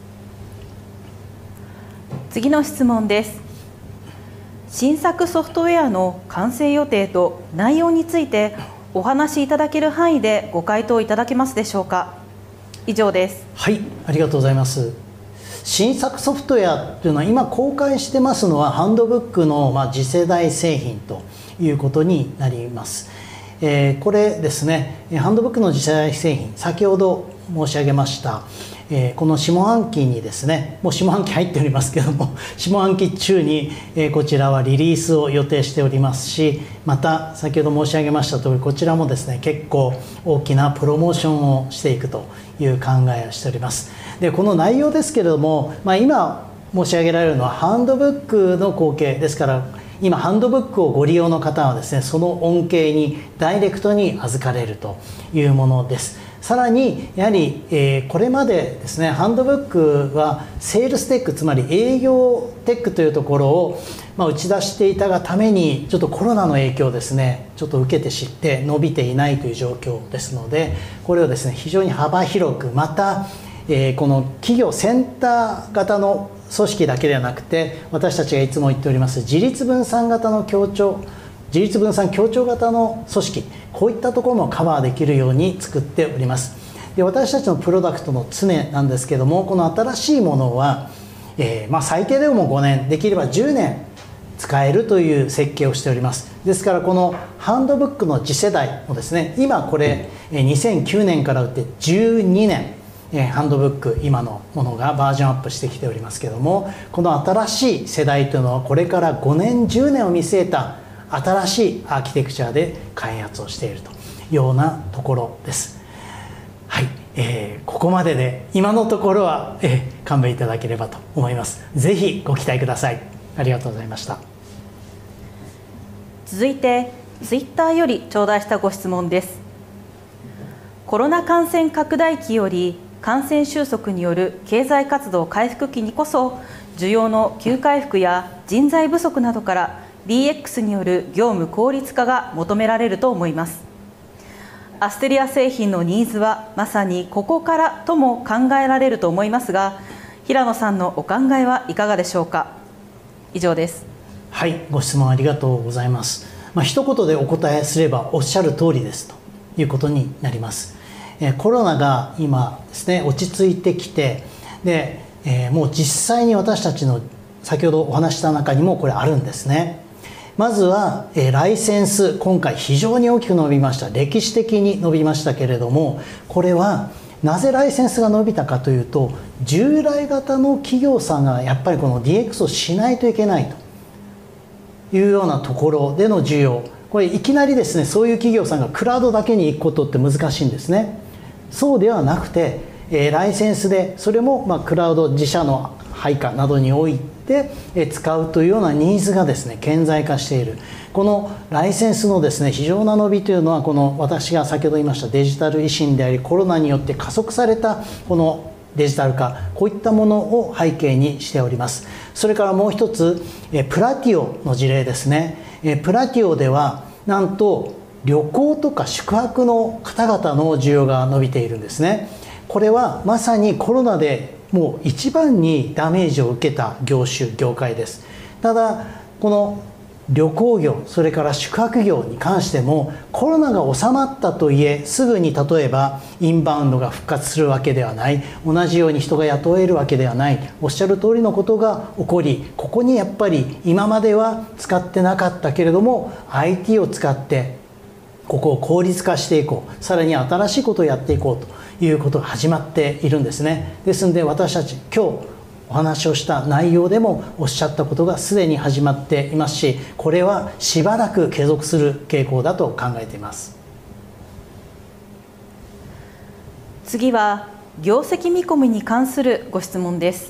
次の質問です。新作ソフトウェアの完成予定と内容についてお話しいただける範囲でご回答いただけますでしょうか。以上です。 はい、ありがとうございます。新作ソフトウェアというのは今公開してますのはハンドブックの次世代製品ということになります。これですねハンドブックの次世代製品、先ほど申し上げましたこの下半期にですね、もう下半期入っておりますけども下半期中にこちらはリリースを予定しておりますし、また先ほど申し上げました通りこちらもですね結構大きなプロモーションをしていくという考えをしております。でこの内容ですけれども、今申し上げられるのはハンドブックの後継ですから、今ハンドブックをご利用の方はですねその恩恵にダイレクトに預かれるというものです。さらにやはり、これまでですねハンドブックはセールステック、つまり営業テックというところを、打ち出していたがためにちょっとコロナの影響ですねちょっと受けて知って伸びていないという状況ですので、これをですね非常に幅広く、また、この企業センター型の組織だけではなくて、私たちがいつも言っております自立分散型の協調、自立分散協調型の組織、こういったところもカバーできるように作っております。で私たちのプロダクトの常なんですけども、この新しいものは、最低でも5年できれば10年使えるという設計をしております。ですからこのハンドブックの次世代もですね、今これ2009年から打って12年ハンドブック今のものがバージョンアップしてきておりますけども、この新しい世代というのはこれから5年10年を見据えた新しいアーキテクチャで開発をしているというようなところです。はい、ここまでで今のところは、勘弁いただければと思います。ぜひご期待ください。ありがとうございました。 続いてツイッターより頂戴したご質問です。コロナ感染拡大期より感染収束による経済活動回復期にこそ需要の急回復や人材不足などから DX による業務効率化が求められると思います。アステリア製品のニーズはまさにここからとも考えられると思いますが、平野さんのお考えはいかがでしょうか。以上です。 はい、ご質問ありがとうございます。一言でお答えすればおっしゃる通りですということになります。コロナが今ですね落ち着いてきて、で、もう実際に私たちの先ほどお話した中にもこれあるんですね。まずは、ライセンス、今回非常に大きく伸びました。歴史的に伸びましたけれども、これはなぜライセンスが伸びたかというと、従来型の企業さんがやっぱりこの DX をしないといけないというようなところでの需要、これいきなりですねそういう企業さんがクラウドだけに行くことって難しいんですね。そうではなくて、ライセンスで、それもクラウド自社の配下などにおいて使うというようなニーズがですね顕在化している。このライセンスのですね非常な伸びというのは、この私が先ほど言いましたデジタル維新であり、コロナによって加速されたこのデジタル化、こういったものを背景にしております。それからもう一つ、プラティオの事例ですね。プラティオではなんと旅行とか宿泊の方々の需要が伸びているんですね。これはまさにコロナでもう一番にダメージを受けた業界です。ただこの旅行業、それから宿泊業に関してもコロナが収まったといえすぐに例えばインバウンドが復活するわけではない、同じように人が雇えるわけではない、おっしゃる通りのことが起こり、ここにやっぱり今までは使ってなかったけれども IT を使ってここを効率化していこう、さらに新しいことをやっていこうということが始まっているんですね。ですので私たち今日お話をした内容でもおっしゃったことがすでに始まっていますし、これはしばらく継続する傾向だと考えています。 次は業績見込みに関するご質問です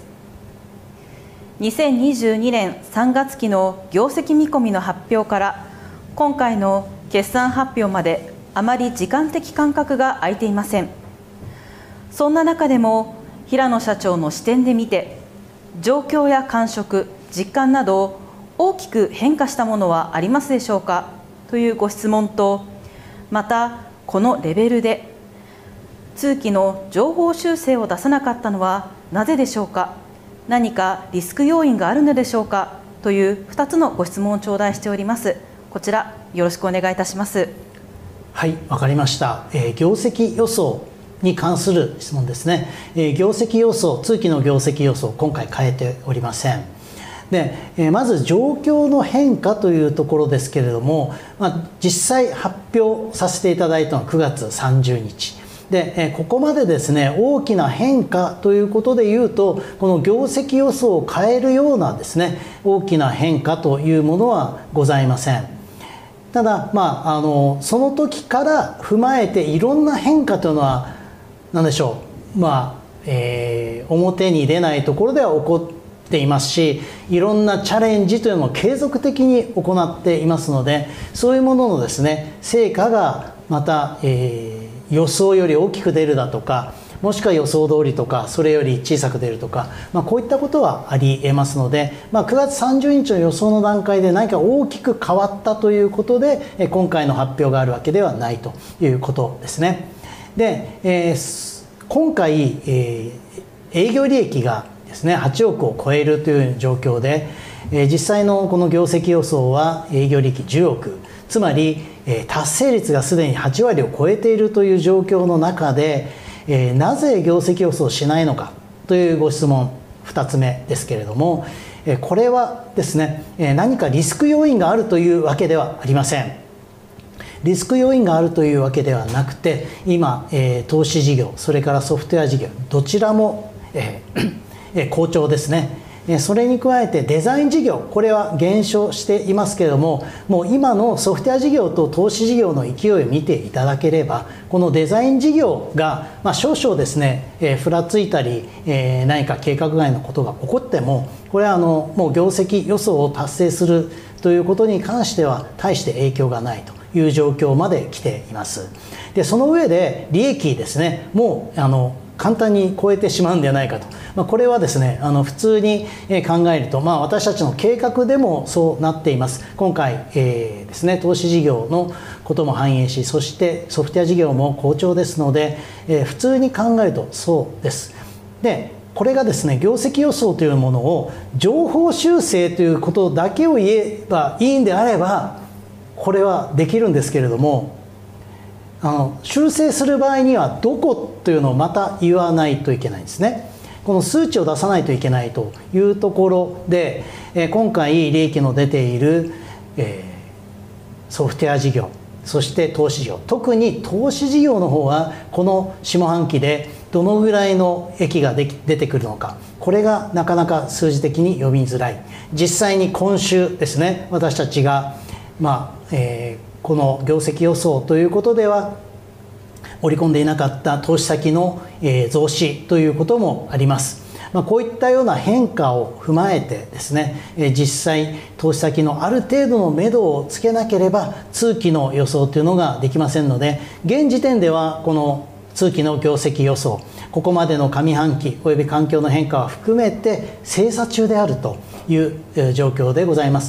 。2022年3月期の業績見込みの発表から今回の決算発表まであまり時間的間隔が空いていません。そんな中でも平野社長の視点で見て、状況や感触、実感など大きく変化したものはありますでしょうかというご質問と、またこのレベルで通期の上方修正を出さなかったのはなぜでしょうか、何かリスク要因があるのでしょうかという2つのご質問を頂戴しております。こちらよろしくお願いいたします。 はい、わかりました。業績予想に関する質問ですね。業績予想、通期の業績予想、今回変えておりません。で、まず状況の変化というところですけれども、実際発表させていただいたのは9月30日で、ここまでですね大きな変化ということでいうと、この業績予想を変えるようなですね大きな変化というものはございません。ただ、その時から踏まえていろんな変化というのは何でしょう、表に出ないところでは起こっていますし、いろんなチャレンジというのも継続的に行っていますので、そういうもののですね成果がまた、予想より大きく出るだとか、もしくは予想通りとかそれより小さく出るとか、こういったことはありえますので、9月30日の予想の段階で何か大きく変わったということで今回の発表があるわけではないということですね。で、今回、営業利益がですね8億を超えるという状況で、実際のこの業績予想は営業利益10億、つまり達成率がすでに8割を超えているという状況の中で、なぜ業績予想をしないのかというご質問2つ目ですけれども、これはですね何かリスク要因があるというわけではありません。リスク要因があるというわけではなくて、今、投資事業それからソフトウェア事業どちらも、好調ですね。それに加えてデザイン事業、これは減少していますけれども、もう今のソフトウェア事業と投資事業の勢いを見ていただければ、このデザイン事業が、少々ですねふらついたり、何か計画外のことが起こっても、これはもう業績予想を達成するということに関しては大して影響がないという状況まで来ています。でその上で利益ですね、もう簡単に超えてしまうんではないかと、これはですね普通に考えると、私たちの計画でもそうなっています。今回、ですね投資事業のことも反映し、そしてソフトウェア事業も好調ですので、普通に考えるとそうです。でこれがですね業績予想というものを上方修正ということだけを言えばいいんであれば、これはできるんですけれども、修正する場合にはどこというのをまた言わないといけないんですね。この数値を出さないといけないというところで、今回利益の出ている、ソフトウェア事業、そして投資事業、特に投資事業の方はこの下半期でどのぐらいの益が出てくるのか、これがなかなか数字的に読みづらい。実際に今週ですね、私たちがこの業績予想ということでは織り込んでいなかった投資先の増資ということもあります。こういったような変化を踏まえてですね、実際投資先のある程度の目処をつけなければ通期の予想というのができませんので、現時点ではこの通期の業績予想、ここまでの上半期および環境の変化を含めて精査中であるという状況でございます。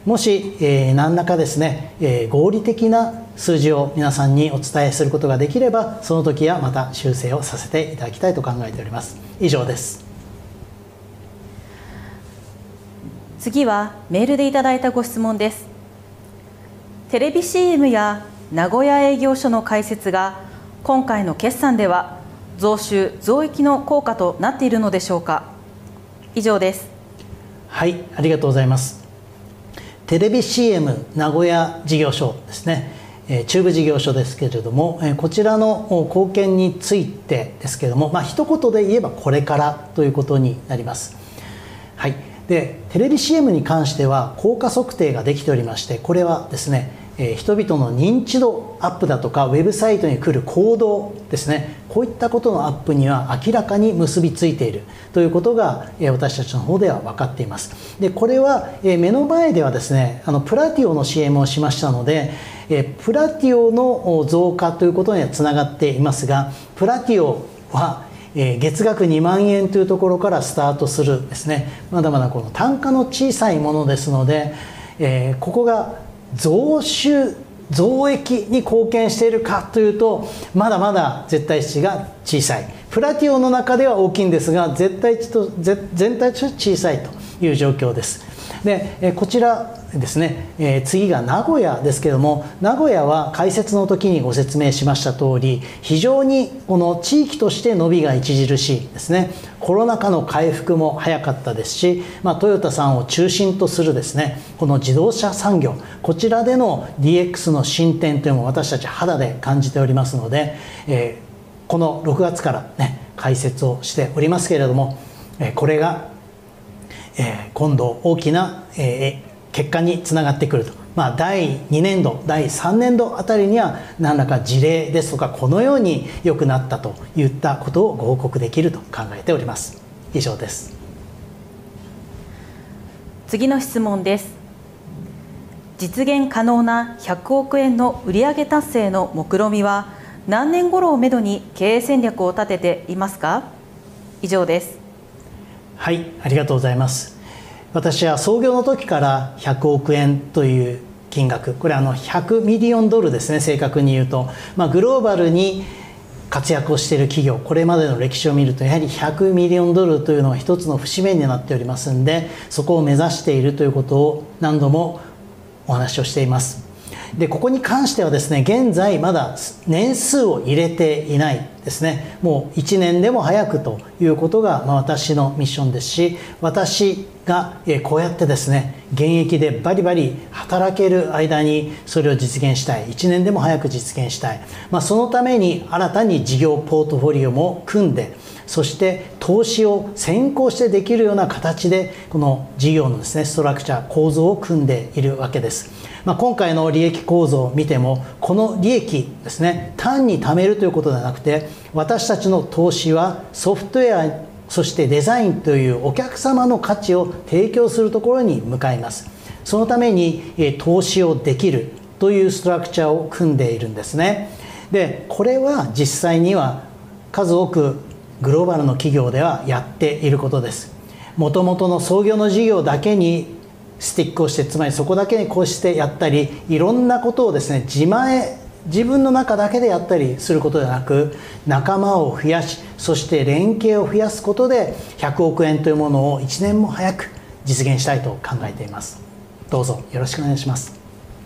もし、何らかですね、合理的な数字を皆さんにお伝えすることができれば、その時はまた修正をさせていただきたいと考えております。以上です。 次はメールでいただいたご質問です。テレビ CM や名古屋営業所の開設が今回の決算では増収増益の効果となっているのでしょうか。以上です。 はい、ありがとうございます。テレビ CM 名古屋事業所ですね、中部事業所ですけれども、こちらの貢献についてですけれども、一言で言えばこれからということになります。はい、でテレビ CM に関しては効果測定ができておりまして、これはですね、人々の認知度アップだとかウェブサイトに来る行動ですね、こういったことのアップには明らかに結びついているということが私たちの方では分かっています。でこれは目の前ではですね、プラティオの CM をしましたので、プラティオの増加ということにはつながっていますが、プラティオは月額2万円というところからスタートするですね、まだまだこの単価の小さいものですので、ここが増収増益に貢献しているかというと、まだまだ絶対値が小さい。プラティオの中では大きいんですが、全体値と小さいという状況です。でこちらですね、次が名古屋ですけども、名古屋は開設の時にご説明しました通り、非常にこの地域として伸びが著しいですね。コロナ禍の回復も早かったですし、トヨタさんを中心とするですね、この自動車産業、こちらでの DX の進展というのも私たち肌で感じておりますので、この6月からね開設をしておりますけれども、これが今度大きな結果につながってくると、第2年度第3年度あたりには何らか事例ですとか、このように良くなったといったことをご報告できると考えております。以上です。 次の質問です。実現可能な100億円の売上達成の目論見は何年頃をめどに経営戦略を立てていますか。以上です。 はい、ありがとうございます。私は創業の時から100億円という金額、これ100ミリオンドルですね、正確に言うと、グローバルに活躍をしている企業、これまでの歴史を見るとやはり100ミリオンドルというのは一つの節目になっておりますんで、そこを目指しているということを何度もお話をしています。でここに関してはですね、現在まだ年数を入れていないですね。もう1年でも早くということが私のミッションですし、私がこうやってですね現役でバリバリ働ける間にそれを実現したい、1年でも早く実現したい、そのために新たに事業ポートフォリオも組んで、そして投資を先行してできるような形でこの事業のですねストラクチャー構造を組んでいるわけです。今回の利益構造を見ても、この利益ですね単に貯めるということではなくて、私たちの投資はソフトウェア、そしてデザインというお客様の価値を提供するところに向かいます。そのために投資をできるというストラクチャーを組んでいるんですね。でこれは実際には数多くグローバルの企業ではやっていることです。もともとの創業の事業だけにスティックをして、つまりそこだけにこうしてやったり、いろんなことをですね自分の中だけでやったりすることではなく、仲間を増やし、そして連携を増やすことで100億円というものを1年も早く実現したいと考えています。どうぞよろしくお願いします。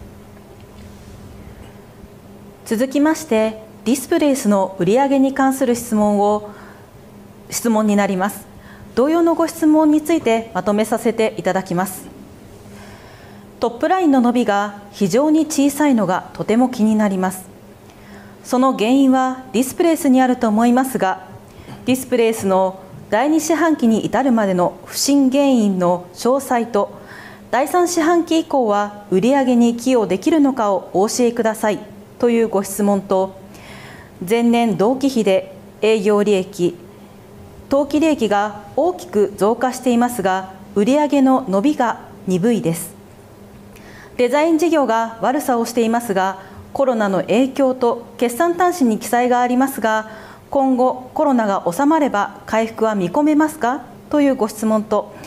続きましてディスプレイスの売上に関する質問になります。同様のご質問についてまとめさせていただきます。トップラインの伸びが非常に小さいのがとても気になります。その原因はディスプレイスにあると思いますが、ディスプレイスの第2四半期に至るまでの不振原因の詳細と、第3四半期以降は売上に寄与できるのかをお教えくださいというご質問と、前年同期比で営業利益、当期利益が大きく増加していますが、売上の伸びが鈍いです。デザイン事業が悪さをしていますが、コロナの影響と決算短信に記載がありますが、今後コロナが収まれば回復は見込めますかというご質問と、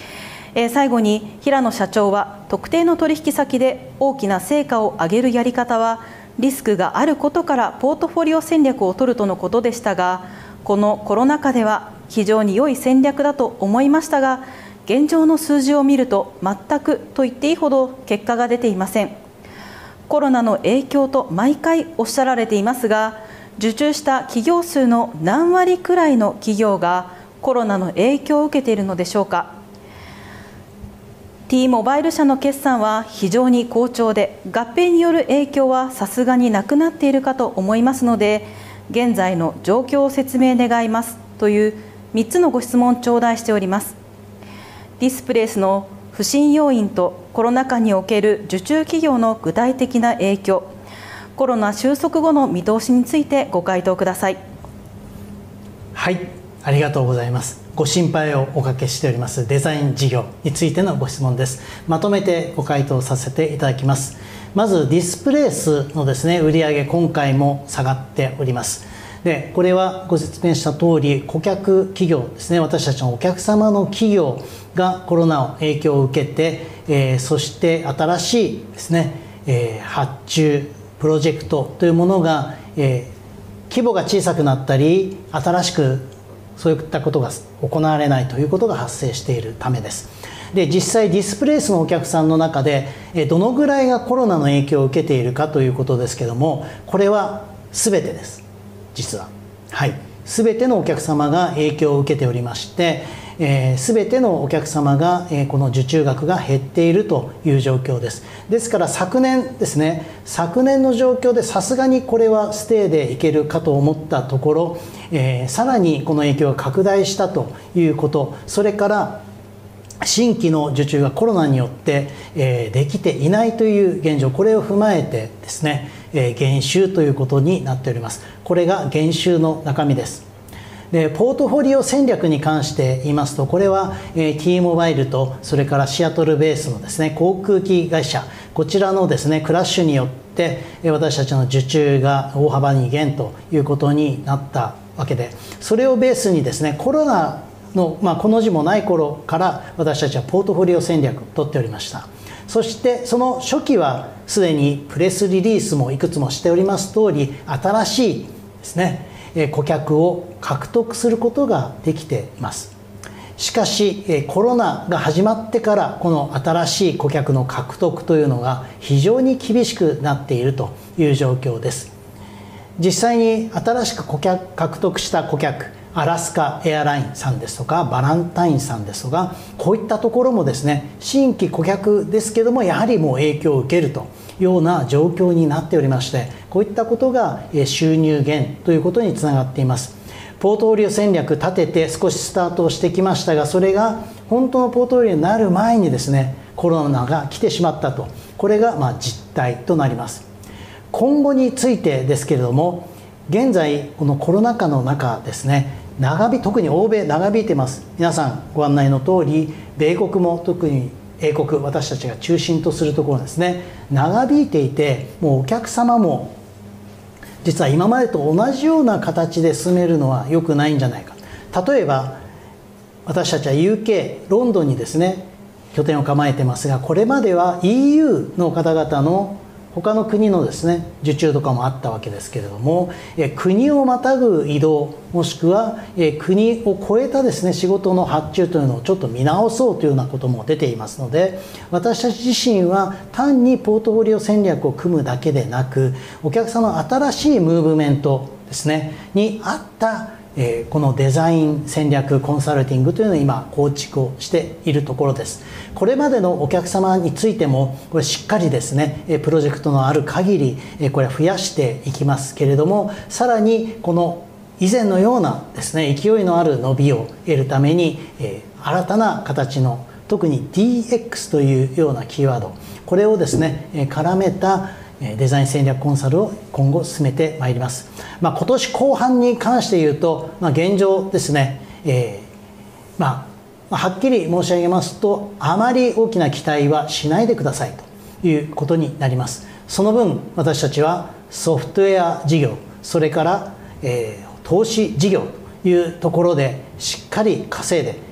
最後に平野社長は、特定の取引先で大きな成果を上げるやり方はリスクがあることからポートフォリオ戦略を取るとのことでしたが、このコロナ禍では非常に良い戦略だと思いましたが、現状の数字を見ると全くと言っていいほど結果が出ていません。コロナの影響と毎回おっしゃられていますが、受注した企業数の何割くらいの企業がコロナの影響を受けているのでしょうか。T モバイル社の決算は非常に好調で、合併による影響はさすがになくなっているかと思いますので、現在の状況を説明願いますという3つのご質問頂戴しております。ディスプレイスの不振要因とコロナ禍における受注企業の具体的な影響、コロナ収束後の見通しについてご回答ください。 はい、ありがとうございます。ご心配をおかけしておりますデザイン事業についてのご質問です。まとめてご回答させていただきます。まずディスプレイスのですね、売上今回も下がっております。で、これはご説明した通り、顧客企業ですね、私たちのお客様の企業がコロナの影響を受けて、そして新しいですね、発注プロジェクトというものが、規模が小さくなったり、新しくそういったことが行われないということが発生しているためです。で、実際ディスプレイスのお客さんの中でどのぐらいがコロナの影響を受けているかということですけども、これは全てです。実は、はい、全てのお客様が影響を受けておりまして、全てのお客様が、この受注額が減っているという状況です。ですから昨年ですね、昨年の状況でさすがにこれはステイでいけるかと思ったところ、さらにこの影響が拡大したということ、それから新規の受注がコロナによって、できていないという現状、これを踏まえてですね、減収ということになっております。これが減収の中身です。で、ポートフォリオ戦略に関して言いますと、これは T モバイルとそれからシアトルベースのですね、航空機会社、こちらのですねクラッシュによって私たちの受注が大幅に減ということになったわけで、それをベースにですね、コロナの、この字もない頃から私たちはポートフォリオ戦略を取っておりました。そしてその初期はすでにプレスリリースもいくつもしております通り、新しいですね顧客を獲得することができています。しかしコロナが始まってからこの新しい顧客の獲得というのが非常に厳しくなっているという状況です。実際に新しく獲得した顧客、アラスカエアラインさんですとかバランタインさんですとか、こういったところもですね、新規顧客ですけどもやはりもう影響を受けるというような状況になっておりまして、こういったことが収入減ということにつながっています。ポートフォリオ戦略立てて少しスタートをしてきましたが、それが本当のポートフォリオになる前にですね、コロナが来てしまったと、これが実態となります。今後についてですけれども、現在このコロナ禍の中ですね、特に欧米長引いてます。皆さんご案内の通り、米国も特に英国、私たちが中心とするところですね、長引いていて、もうお客様も実は今までと同じような形で進めるのは良くないんじゃないか。例えば私たちは UK ロンドンにですね拠点を構えてますが、これまでは EU の方々の他の国のですね受注とかもあったわけですけれども、国をまたぐ移動、もしくは国を超えたですね仕事の発注というのをちょっと見直そうというようなことも出ていますので、私たち自身は単にポートフォリオ戦略を組むだけでなく、お客様の新しいムーブメントですねに合ったこのデザイン戦略コンサルティングというのを今構築をしているところです。これまでのお客様についてもこれしっかりですねプロジェクトのある限りこれ増やしていきますけれども、さらにこの以前のようなですね勢いのある伸びを得るために新たな形の、特に DX というようなキーワード、これをですね絡めたデザイン戦略コンサルを今後進めてまいります。今年後半に関して言うと、現状ですね、はっきり申し上げますと、あまり大きな期待はしないでくださいということになります。その分私たちはソフトウェア事業、それから、投資事業というところでしっかり稼い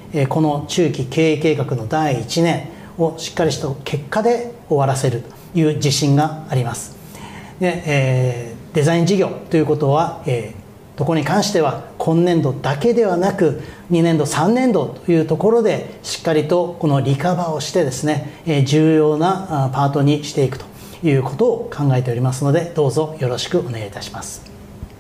この中期経営計画の第1年をしっかりした結果で終わらせるという自信があります。で、デザイン事業ということは、ところに関しては今年度だけではなく2年度3年度というところでしっかりとこのリカバーをしてですね、重要なパートにしていくということを考えておりますので、どうぞよろしくお願いいたします。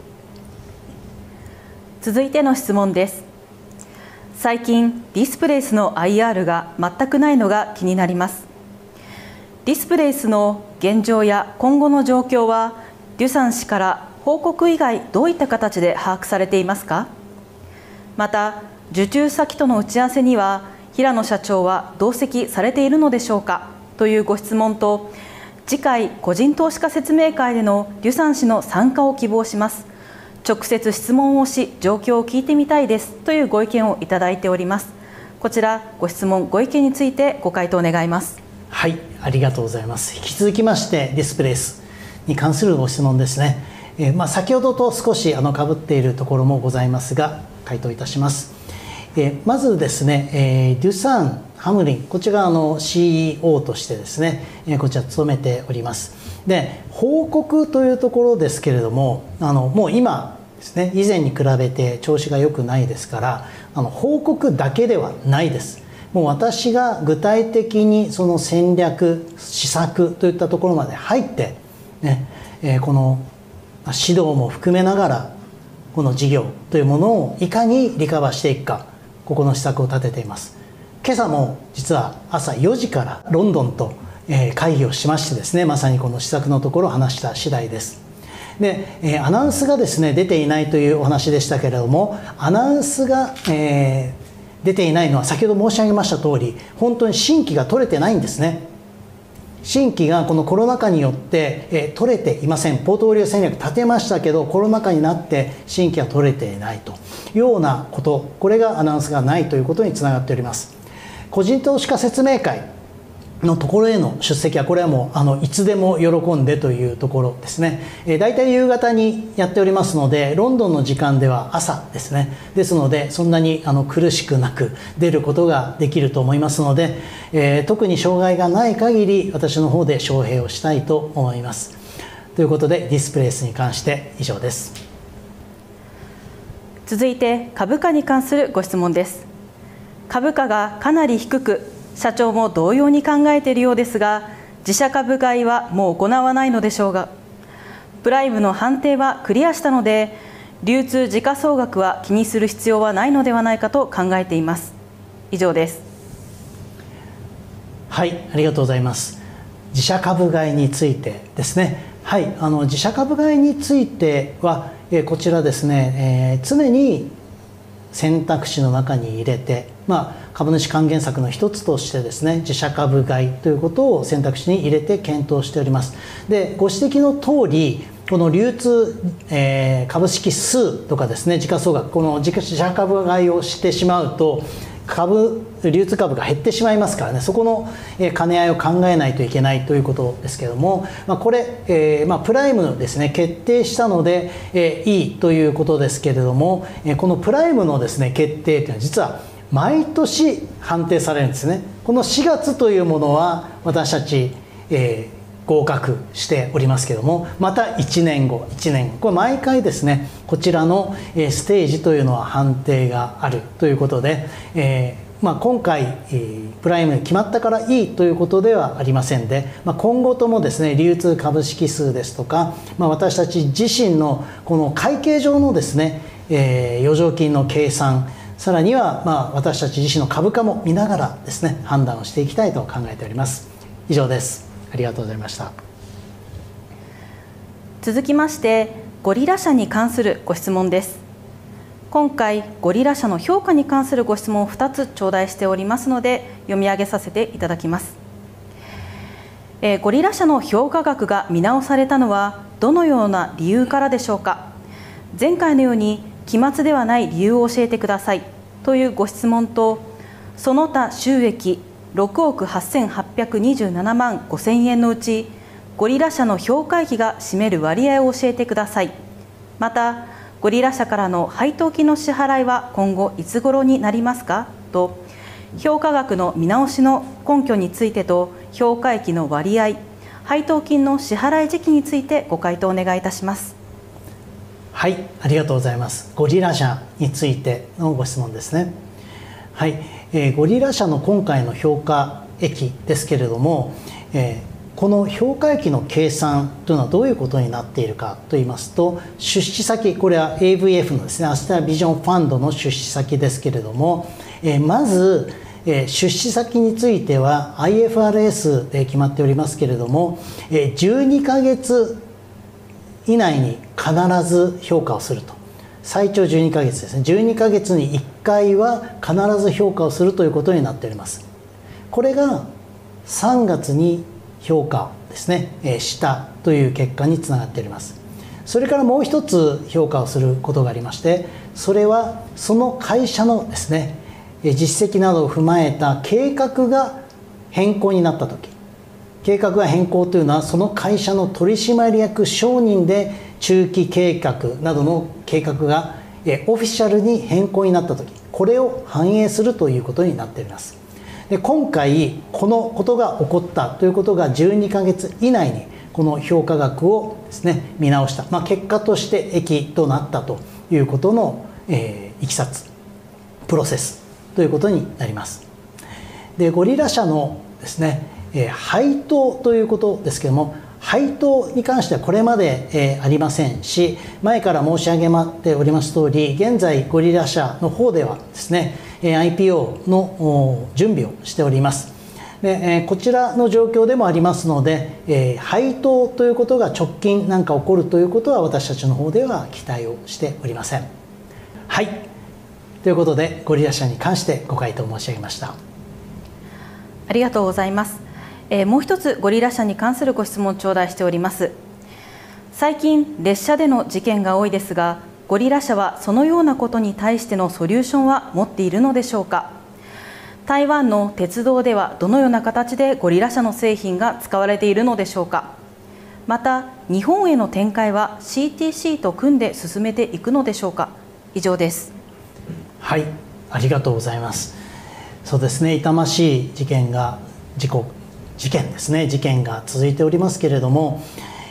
続いての質問です。最近ディスプレイスの IR が全くないのが気になります。ディスプレイスの現状や今後の状況はデュサン氏から報告以外どういった形で把握されていますか。また受注先との打ち合わせには平野社長は同席されているのでしょうかというご質問と、次回個人投資家説明会でのデュサン氏の参加を希望します。直接質問をし状況を聞いてみたいですというご意見をいただいております。こちらご質問ご意見についてご回答願います。 はい、ありがとうございます。引き続きましてディスプレイスに関するご質問ですね。先ほどと少し被っているところもございますが回答いたします。まずですね、デュサン・ハムリン、こちらCEO としてですね、こちら務めております。で、報告というところですけれども、もう今ですね、以前に比べて調子が良くないですから、報告だけではないです。もう私が具体的にその戦略施策といったところまで入ってね、この指導も含めながらこの事業というものをいかにリカバーしていくか、ここの施策を立てています。今朝も実は朝4時からロンドンと会議をしましてですね、まさにこの施策のところを話した次第です。で、アナウンスがですね出ていないというお話でしたけれども、アナウンスが、出ていないのは先ほど申し上げました通り、本当に新規が取れてないんですね。新規がこのコロナ禍によって、取れていません。ポートフォリオ戦略立てましたけど、コロナ禍になって新規が取れていないというようなこと、これがアナウンスがないということにつながっております。個人投資家説明会のところへの出席はこれはもういつでも喜んでというところですね。だいたい夕方にやっておりますので、ロンドンの時間では朝ですね。ですのでそんなに苦しくなく出ることができると思いますので、特に障害がない限り私の方で招聘をしたいと思います。ということでディスプレイスに関して以上です。 続いて株価に関するご質問です。株価がかなり低く、社長も同様に考えているようですが、自社株買いはもう行わないのでしょうが、プライムの判定はクリアしたので、流通時価総額は気にする必要はないのではないかと考えています。以上です。 はい、ありがとうございます。自社株買いについてですね。はい、自社株買いについては、こちらですね、常に選択肢の中に入れて、株主還元策の一つとしてですね、自社株買いということを選択肢に入れて検討しております。で、ご指摘の通り、この流通、株式数とかですね、時価総額、この自社株買いをしてしまうと流通株が減ってしまいますからね、そこの兼ね合いを考えないといけないということですけども、これ、プライムですね決定したので、いいということですけれども、このプライムのですね決定というのは実は毎年判定されるんですね。この4月というものは私たち、合格しておりますけども、また1年後これ毎回ですね、こちらのステージというのは判定があるということで、今回プライムに決まったからいいということではありませんで、今後ともですね流通株式数ですとか、私たち自身のこの会計上のですね、余剰金の計算、さらには私たち自身の株価も見ながらですね判断をしていきたいと考えております。以上です。ありがとうございました。 続きましてゴリラ社に関するご質問です。今回ゴリラ社の評価に関するご質問を2つ頂戴しておりますので読み上げさせていただきます。ゴリラ社の評価額が見直されたのはどのような理由からでしょうか。前回のように期末ではない理由を教えてくださいというご質問と、その他収益6億8827万5000円のうちゴリラ社の評価益が占める割合を教えてください。またゴリラ社からの配当金の支払いは今後いつ頃になりますかと、評価額の見直しの根拠についてと、評価益の割合、配当金の支払い時期についてご回答お願いいたします。 はい、ありがとうございます。ゴリラ社についてのご質問ですね。はい、ゴリラ社の今回の評価益ですけれども、この評価益の計算というのはどういうことになっているかといいますと、出資先、これは AVF のですね、アステラビジョンファンドの出資先ですけれども、まず出資先については IFRS で決まっておりますけれども、12ヶ月以内に必ず評価をすると。最長12ヶ月ですね。12ヶ月に1回は必ず評価をするということになっております。これが3月に評価をですね、したという結果につながっております。それからもう一つ評価をすることがありまして、それはその会社のですね、実績などを踏まえた計画が変更になった時、計画が変更というのはその会社の取締役承認で中期計画などの計画がオフィシャルに変更になった時、これを反映するということになっております。で、今回このことが起こったということが12ヶ月以内にこの評価額をですね見直した、結果として益となったということの、いきさつプロセスということになります。で、ゴリラ社のですね、配当ということですけれども、配当に関してはこれまで、ありませんし、前から申し上げております通り、現在ゴリラ社の方ではですね IPO の準備をしております。で、こちらの状況でもありますので、配当ということが直近なんか起こるということは私たちの方では期待をしておりません。はい、ということでゴリラ社に関してご回答申し上げました。 ありがとうございます。もう一つゴリラ社に関するご質問を頂戴しております。最近列車での事件が多いですが、ゴリラ社はそのようなことに対してのソリューションは持っているのでしょうか。台湾の鉄道ではどのような形でゴリラ社の製品が使われているのでしょうか。また日本への展開は CTC と組んで進めていくのでしょうか。以上です。 はい、ありがとうございます。そうですね、痛ましい事件が事件が続いておりますけれども、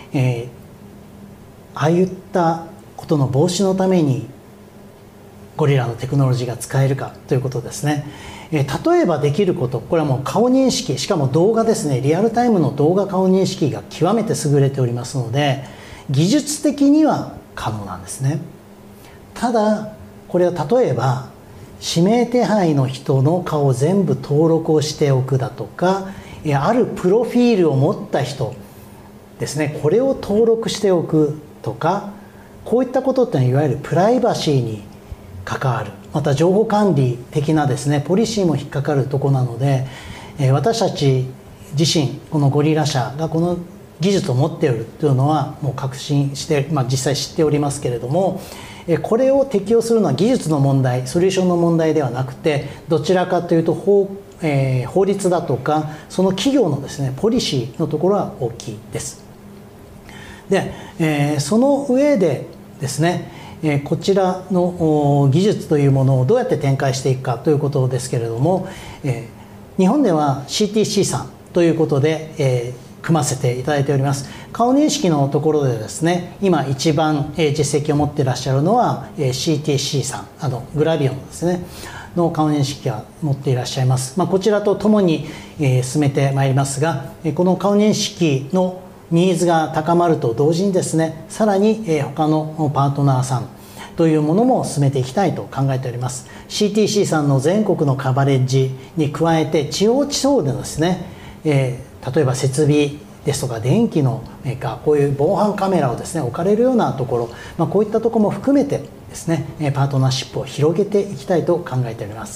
ああいったことの防止のためにゴリラのテクノロジーが使えるかということですね。例えばできること、これはもう顔認識、しかも動画ですね、リアルタイムの動画顔認識が極めて優れておりますので、技術的には可能なんですね。ただこれは例えば指名手配の人の顔を全部登録をしておくだとか、あるプロフィールを持った人ですね、これを登録しておくとか、こういったことってのはいわゆるプライバシーに関わる、また情報管理的なですねポリシーも引っかかるところなので、私たち自身このゴリラ社がこの技術を持っているというのはもう確信して、実際知っておりますけれども、これを適用するのは技術の問題、ソリューションの問題ではなくて、どちらかというと法律だとかその企業のですねポリシーのところは大きいです。で、その上でですね、こちらの技術というものをどうやって展開していくかということですけれども、日本では CTC さんということで、組ませていただいております。顔認識のところでですね、今一番実績を持っていらっしゃるのは CTC さん、グラビオンですねの顔認識が持っていらっしゃいます。こちらとともに進めてまいりますが、この顔認識のニーズが高まると同時にですね、さらに他のパートナーさんというものも進めていきたいと考えております。 CTC さんの全国のカバレッジに加えて地方地方でですね、例えば設備ですとか電気のメーカー、こういう防犯カメラをですね置かれるようなところ、こういったところも含めてですねパートナーシップを広げていきたいと考えております。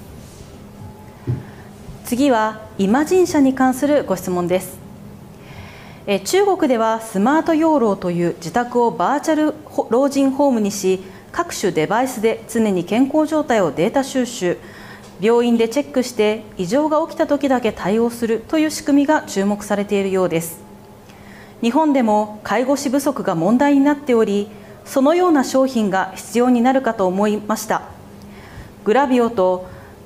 次はイマジン社に関するご質問です。中国ではスマート養老という自宅をバーチャル老人ホームにし、各種デバイスで常に健康状態をデータ収集、病院でチェックして異常が起きた時だけ対応するという仕組みが注目されているようです。日本でも介護士不足が問題になっており、そのような商品が必要になるかと思いました。グラビオと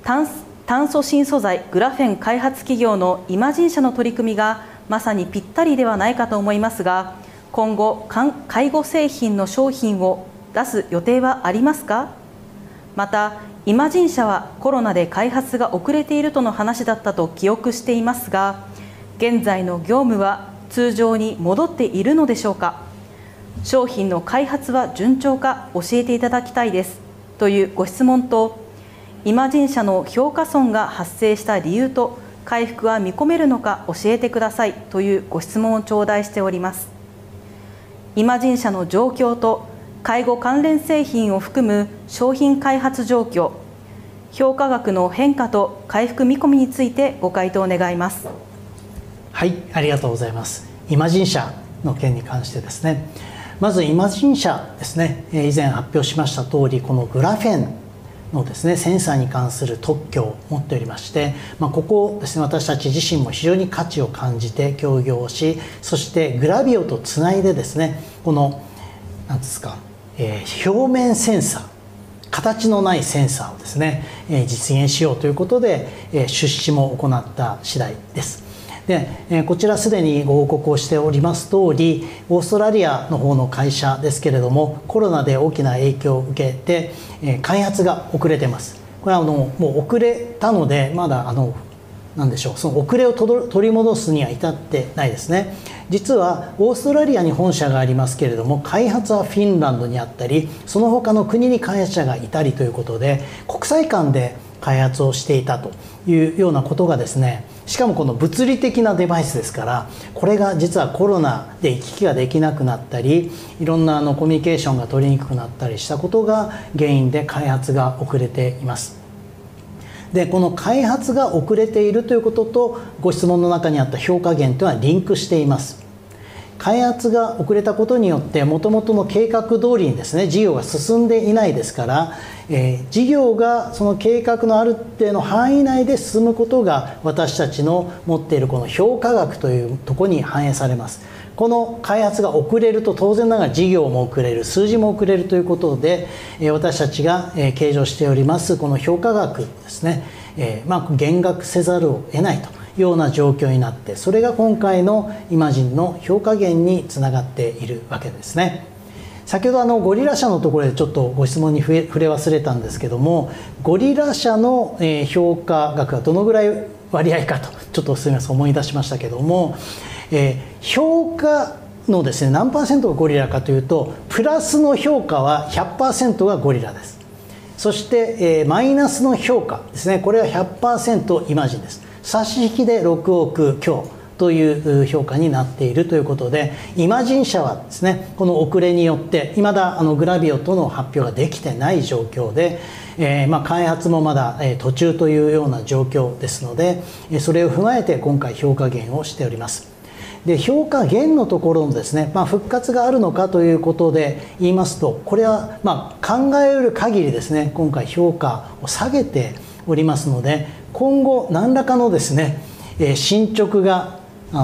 炭素新素材グラフェン開発企業のイマジン社の取り組みがまさにぴったりではないかと思いますが、今後介護製品の商品を出す予定はありますか？またイマジン社はコロナで開発が遅れているとの話だったと記憶していますが、現在の業務は通常に戻っているのでしょうか？商品の開発は順調か教えていただきたいですというご質問と、イマジン社の評価損が発生した理由と回復は見込めるのか教えてくださいというご質問を頂戴しております。イマジン社の状況と介護関連製品を含む商品開発状況、評価額の変化と回復見込みについてご回答願います。 はい、ありがとうございます。イマジン社の件に関してですね、まずイマジン社ですね、以前発表しました通り、このグラフェンのですね、センサーに関する特許を持っておりまして、ここですね、私たち自身も非常に価値を感じて協業をし、そしてグラビオとつないでですね、この何ですか、表面センサー、形のないセンサーをですね、実現しようということで、出資も行った次第です。で、こちらすでにご報告をしております通り、オーストラリアの方の会社ですけれども、コロナで大きな影響を受けて、開発が遅れてます。これはもう遅れたので、まだ何でしょう、その遅れを取り戻すには至ってないですね。実はオーストラリアに本社がありますけれども、開発はフィンランドにあったり、その他の国に開発者がいたりということで、国際間で開発をしていたというようなことがですね、しかもこの物理的なデバイスですから、これが実はコロナで行き来ができなくなったり、いろんなコミュニケーションが取りにくくなったりしたことが原因で開発が遅れています。で、この開発が遅れているということとご質問の中にあった評価減というのはリンクしています。開発が遅れたことによって、もともとの計画通りにですね、事業が進んでいないですから、事業がその計画のある程度の範囲内で進むことが、私たちの持っているこの評価額というところに反映されます。この開発が遅れると、当然ながら事業も遅れる、数字も遅れるということで、私たちが計上しておりますこの評価額ですね、減額せざるを得ないというような状況になって、それが今回のイマジンの評価減につながっているわけですね。先ほどゴリラ社のところでちょっとご質問に触れ忘れたんですけども、ゴリラ社の評価額がどのぐらい割合かと、ちょっとすみません、思い出しましたけども、評価のですね、何%がゴリラかというと、プラスの評価は 100% がゴリラです。そして、マイナスの評価ですね、これは 100% イマジンです。差し引きで6億強という評価になっているということで、イマジン社はですね、この遅れによっていまだグラビオとの発表ができてない状況で、開発もまだ途中というような状況ですので、それを踏まえて今回評価減をしております。で、評価減のところのですね、復活があるのかということで言いますと、これは考えうる限りですね、今回評価を下げておりますので、今後何らかのですね、進捗が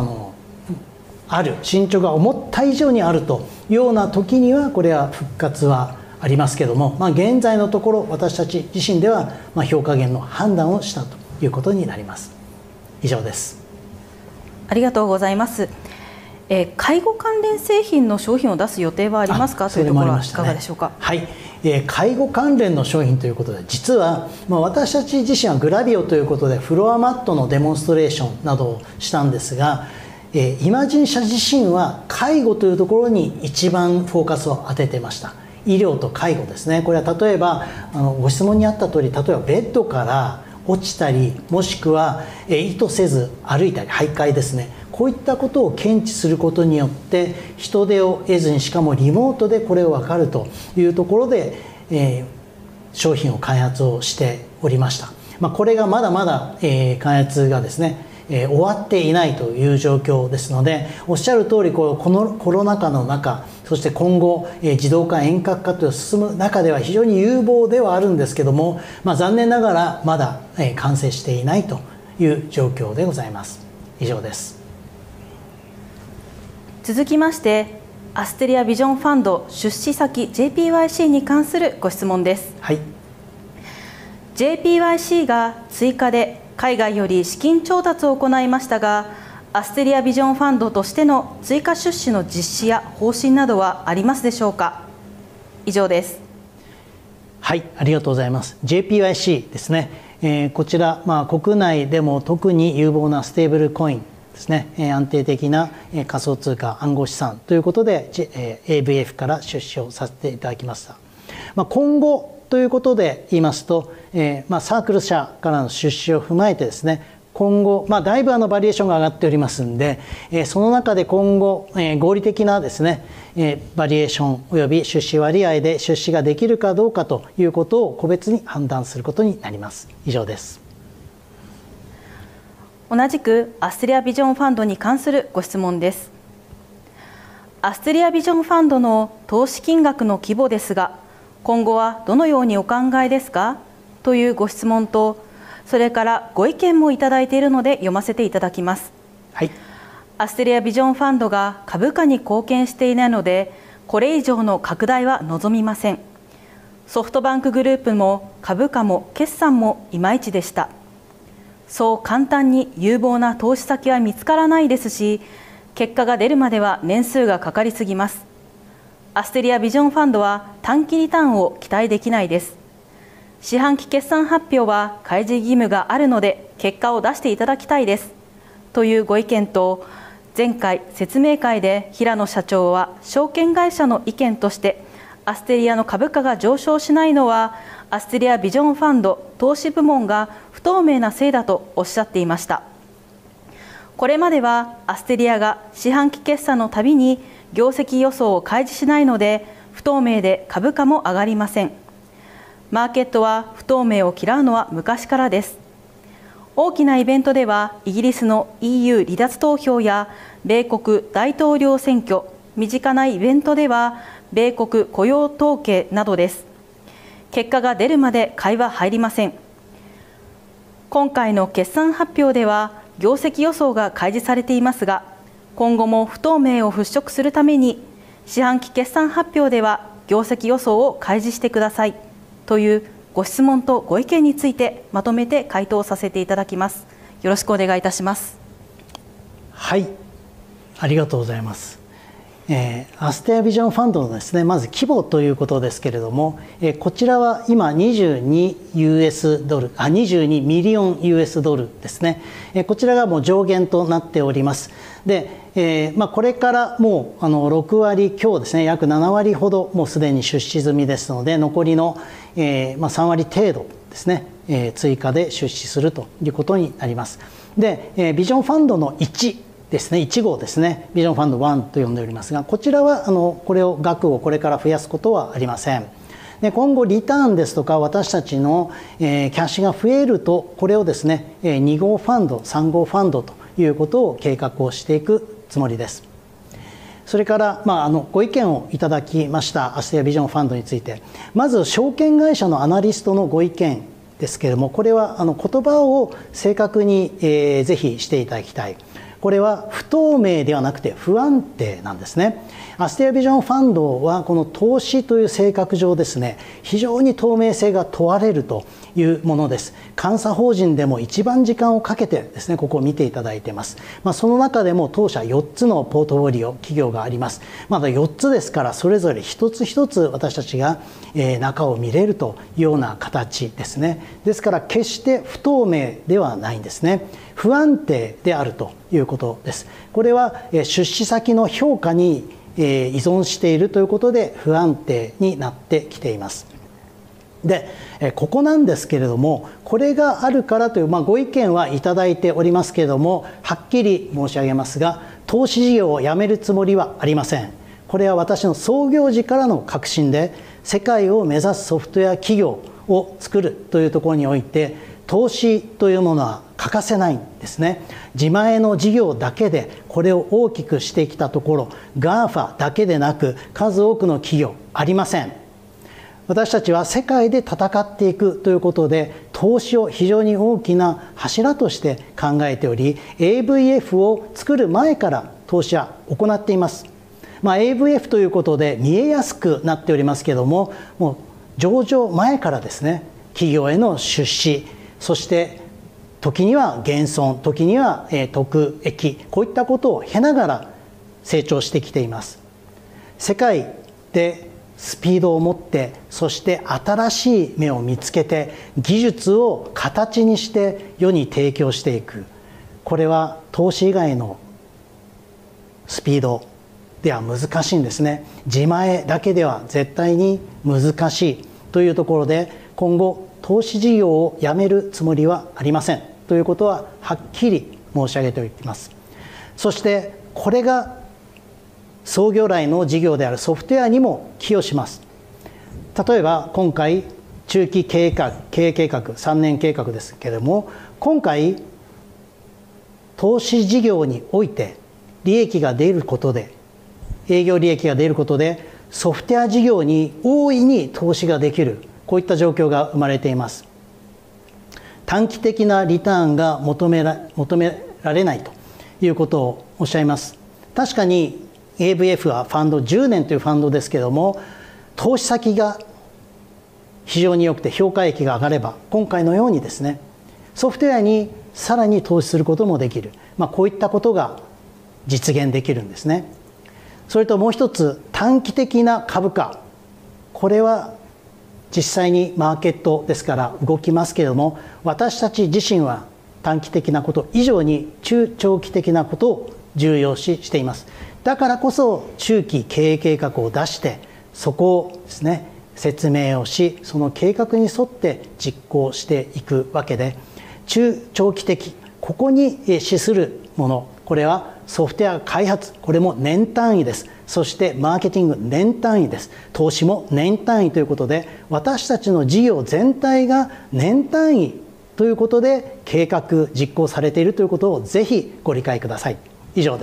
進捗が思った以上にあるというような時には、これは復活はありますけども、現在のところ私たち自身では評価減の判断をしたということになります。以上です。 ありがとうございます。介護関連製品の商品を出す予定はありますかというところはいかがでしょうか。 はい、介護関連の商品ということで、実は、私たち自身はグラビオということでフロアマットのデモンストレーションなどをしたんですが、イマジン社自身は介護というところに一番フォーカスを当ててました。医療と介護ですね。これは例えばご質問にあった通り、例えばベッドから落ちたり、もしくは意図せず歩いたり、徘徊ですね、こういったことを検知することによって人手を得ずに、しかもリモートでこれを分かるというところで、商品を開発をしておりました。これがまだまだ、開発がですね、終わっていないという状況ですので、おっしゃる通り、このコロナ禍の中、そして今後自動化遠隔化と進む中では非常に有望ではあるんですけども、残念ながらまだ完成していないという状況でございます。以上です。 続きまして、アステリアビジョンファンド出資先 JPYC に関するご質問です。 はい。 JPYC が追加で海外より資金調達を行いましたが、アステリアビジョンファンドとしての追加出資の実施や方針などはありますでしょうか。以上です。 はい、ありがとうございます。 JPYC ですね、こちら、国内でも特に有望なステーブルコインですね、安定的な仮想通貨暗号資産ということで、AVF から出資をさせていただきました。今後ということで言いますと、サークル社からの出資を踏まえてですね、今後、だいぶバリエーションが上がっておりますんで、その中で今後、合理的なですね、バリエーションおよび出資割合で出資ができるかどうかということを個別に判断することになります。以上です。 同じくアステリアビジョンファンドに関するご質問です。アステリアビジョンファンドの投資金額の規模ですが、今後はどのようにお考えですかというご質問と、それからご意見もいただいているので読ませていただきます。 はい、 アステリアビジョンファンドが株価に貢献していないので、これ以上の拡大は望みません。ソフトバンクグループも株価も決算もいまいちでした。そう簡単に有望な投資先は見つからないですし、結果が出るまでは年数がかかりすぎます。アステリアビジョンファンドは短期リターンを期待できないです。四半期決算発表は開示義務があるので結果を出していただきたいですというご意見と、前回説明会で平野社長は証券会社の意見としてアステリアの株価が上昇しないのはアステリアビジョンファンド投資部門が不透明なせいだとおっしゃっていました。これまではアステリアが四半期決算のたびに業績予想を開示しないので不透明で株価も上がりません。マーケットは不透明を嫌うのは昔からです。大きなイベントではイギリスの EU 離脱投票や米国大統領選挙、身近なイベントでは米国雇用統計などです。結果が出るまで買いは入りません。今回の決算発表では業績予想が開示されていますが、今後も不透明を払拭するために四半期決算発表では業績予想を開示してくださいというご質問とご意見についてまとめて回答させていただきます。よろしくお願いいたします。 はい、ありがとうございます。アステリアビジョンファンドのですね、まず規模ということですけれども、こちらは今22ミリオン US ドルですね。こちらがもう上限となっております。で、これからもう6割強ですね、約7割ほどもうすでに出資済みですので、残りの、3割程度ですね、追加で出資するということになります。で、ビジョンファンドの1ですね、1号ですね、ビジョンファンド1と呼んでおりますが、こちらはこれを額をこれから増やすことはありません。で、今後リターンですとか私たちの、キャッシュが増えると、これをですね、2号ファンド3号ファンドということを計画をしていくつもりです。それから、ご意見をいただきましたアステリアビジョンファンドについて、まず証券会社のアナリストのご意見ですけれども、これは言葉を正確に、ぜひしていただきたい。これは不透明ではなくて不安定なんですね。アステリアビジョンファンドはこの投資という性格上ですね、非常に透明性が問われるというものです。監査法人でも一番時間をかけてですね、ここを見ていただいています。その中でも当社4つのポートフォリオ企業があります。まだ4つですから、それぞれ一つ一つ私たちが中を見れるというような形ですね。ですから決して不透明ではないんですね。不安定であるということです。これは出資先の評価に依存しているということで不安定になってきています。で、ここなんですけれども、これがあるからという、ご意見はいただいておりますけれども、はっきり申し上げますが、投資事業をやめるつもりはありません。これは私の創業時からの確信で、世界を目指すソフトウェア企業を作るというところにおいて、投資というものは欠かせないんですね。自前の事業だけでこれを大きくしてきたところ、GAFA だけでなく数多くの企業ありません。私たちは世界で戦っていくということで、投資を非常に大きな柱として考えており、 AVF を作る前から投資は行っています。AVF ということで見えやすくなっておりますけれども、もう上場前からですね、 企業への出資、そして時には減損、時には得益、こういったことを経ながら成長してきています。世界でスピードを持って、そして新しい芽を見つけて、技術を形にして世に提供していく、これは投資以外のスピードでは難しいんですね。自前だけでは絶対に難しいというところで、今後投資事業をやめるつもりはありませんということははっきり申し上げておきます。そしてこれが創業来の事業であるソフトウェアにも寄与します。例えば今回中期経営計画3年計画ですけれども、今回投資事業において利益が出ることで、営業利益が出ることでソフトウェア事業に大いに投資ができる、こういった状況が生まれています。短期的なリターンが求められないということをおっしゃいます。確かに AVF はファンド10年というファンドですけれども、投資先が非常に良くて評価益が上がれば、今回のようにですね、ソフトウェアにさらに投資することもできる、こういったことが実現できるんですね。それともう一つ、短期的な株価、これは実際にマーケットですから動きますけれども、私たち自身は短期的なこと以上に中長期的なことを重要視しています。だからこそ中期経営計画を出して、そこをですね説明をし、その計画に沿って実行していくわけで、中長期的、ここに資するもの、これはソフトウェア開発、これも年単位です。そしてマーケティング年単位です。投資も年単位ということで、私たちの事業全体が年単位ということで計画実行されているということをぜひご理解ください。以上です。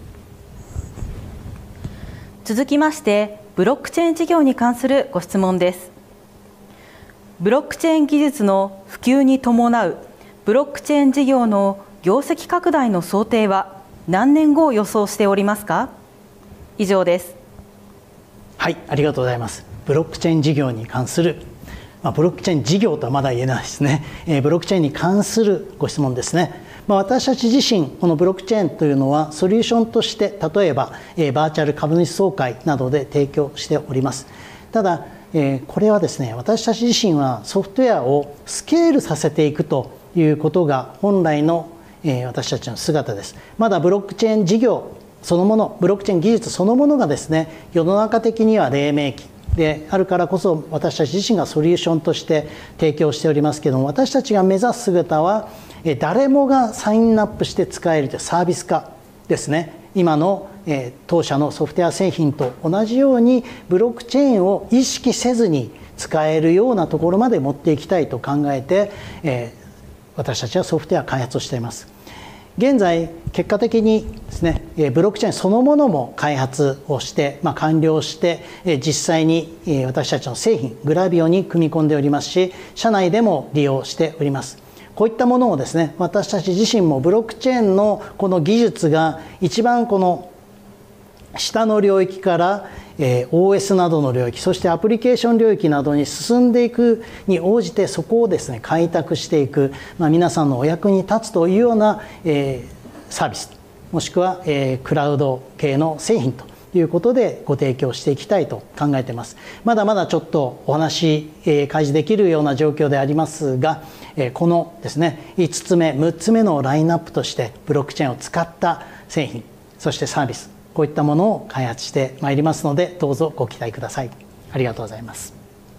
続きましてブロックチェーン事業に関するご質問です。ブロックチェーン技術の普及に伴うブロックチェーン事業の業績拡大の想定は何年後を予想しておりますか？以上です。 はい、ありがとうございます。ブロックチェーン事業に関する、ブロックチェーン事業とはまだ言えないですね。ブロックチェーンに関するご質問ですね。私たち自身、このブロックチェーンというのはソリューションとして、例えばバーチャル株主総会などで提供しております。ただこれはですね、私たち自身はソフトウェアをスケールさせていくということが本来の私たちの姿です。まだブロックチェーン事業そのもの、ブロックチェーン技術そのものがですね、世の中的には黎明期であるからこそ、私たち自身がソリューションとして提供しておりますけれども、私たちが目指す姿は誰もがサインアップして使えるというサービス化ですね。今の当社のソフトウェア製品と同じようにブロックチェーンを意識せずに使えるようなところまで持っていきたいと考えて、私たちはソフトウェア開発をしています。現在結果的にですね、ブロックチェーンそのものも開発をして、完了して実際に私たちの製品グラビオに組み込んでおりますし、社内でも利用しております。こういったものをですね、私たち自身もブロックチェーンのこの技術が一番この下の領域から OS などの領域、そしてアプリケーション領域などに進んでいくに応じて、そこをですね開拓していく、皆さんのお役に立つというようなサービス、もしくはクラウド系の製品ということでご提供していきたいと考えています。まだまだちょっとお話開示できるような状況でありますが、このですね5つ目6つ目のラインナップとしてブロックチェーンを使った製品、そしてサービス、こういったものを開発してまいりますので、どうぞご期待ください。ありがとうございます。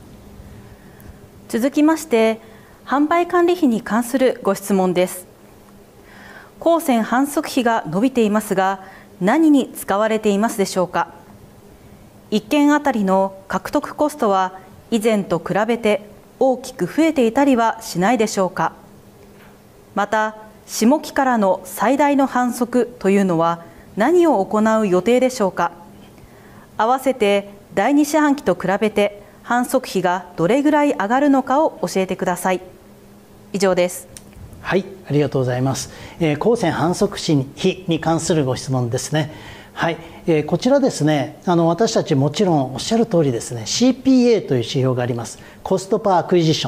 続きまして販売管理費に関するご質問です。光線販促費が伸びていますが、何に使われていますでしょうか。1件あたりの獲得コストは以前と比べて大きく増えていたりはしないでしょうか。また下期からの最大の販促というのは何を行う予定でしょうか。合わせて第2四半期と比べて販促費がどれぐらい上がるのかを教えてください。以上です。 はい、ありがとうございます。光線販促費に関するご質問ですね。はい、こちらですね、私たちもちろんおっしゃる通りですね、CPA という指標があります。コストパーアクイジション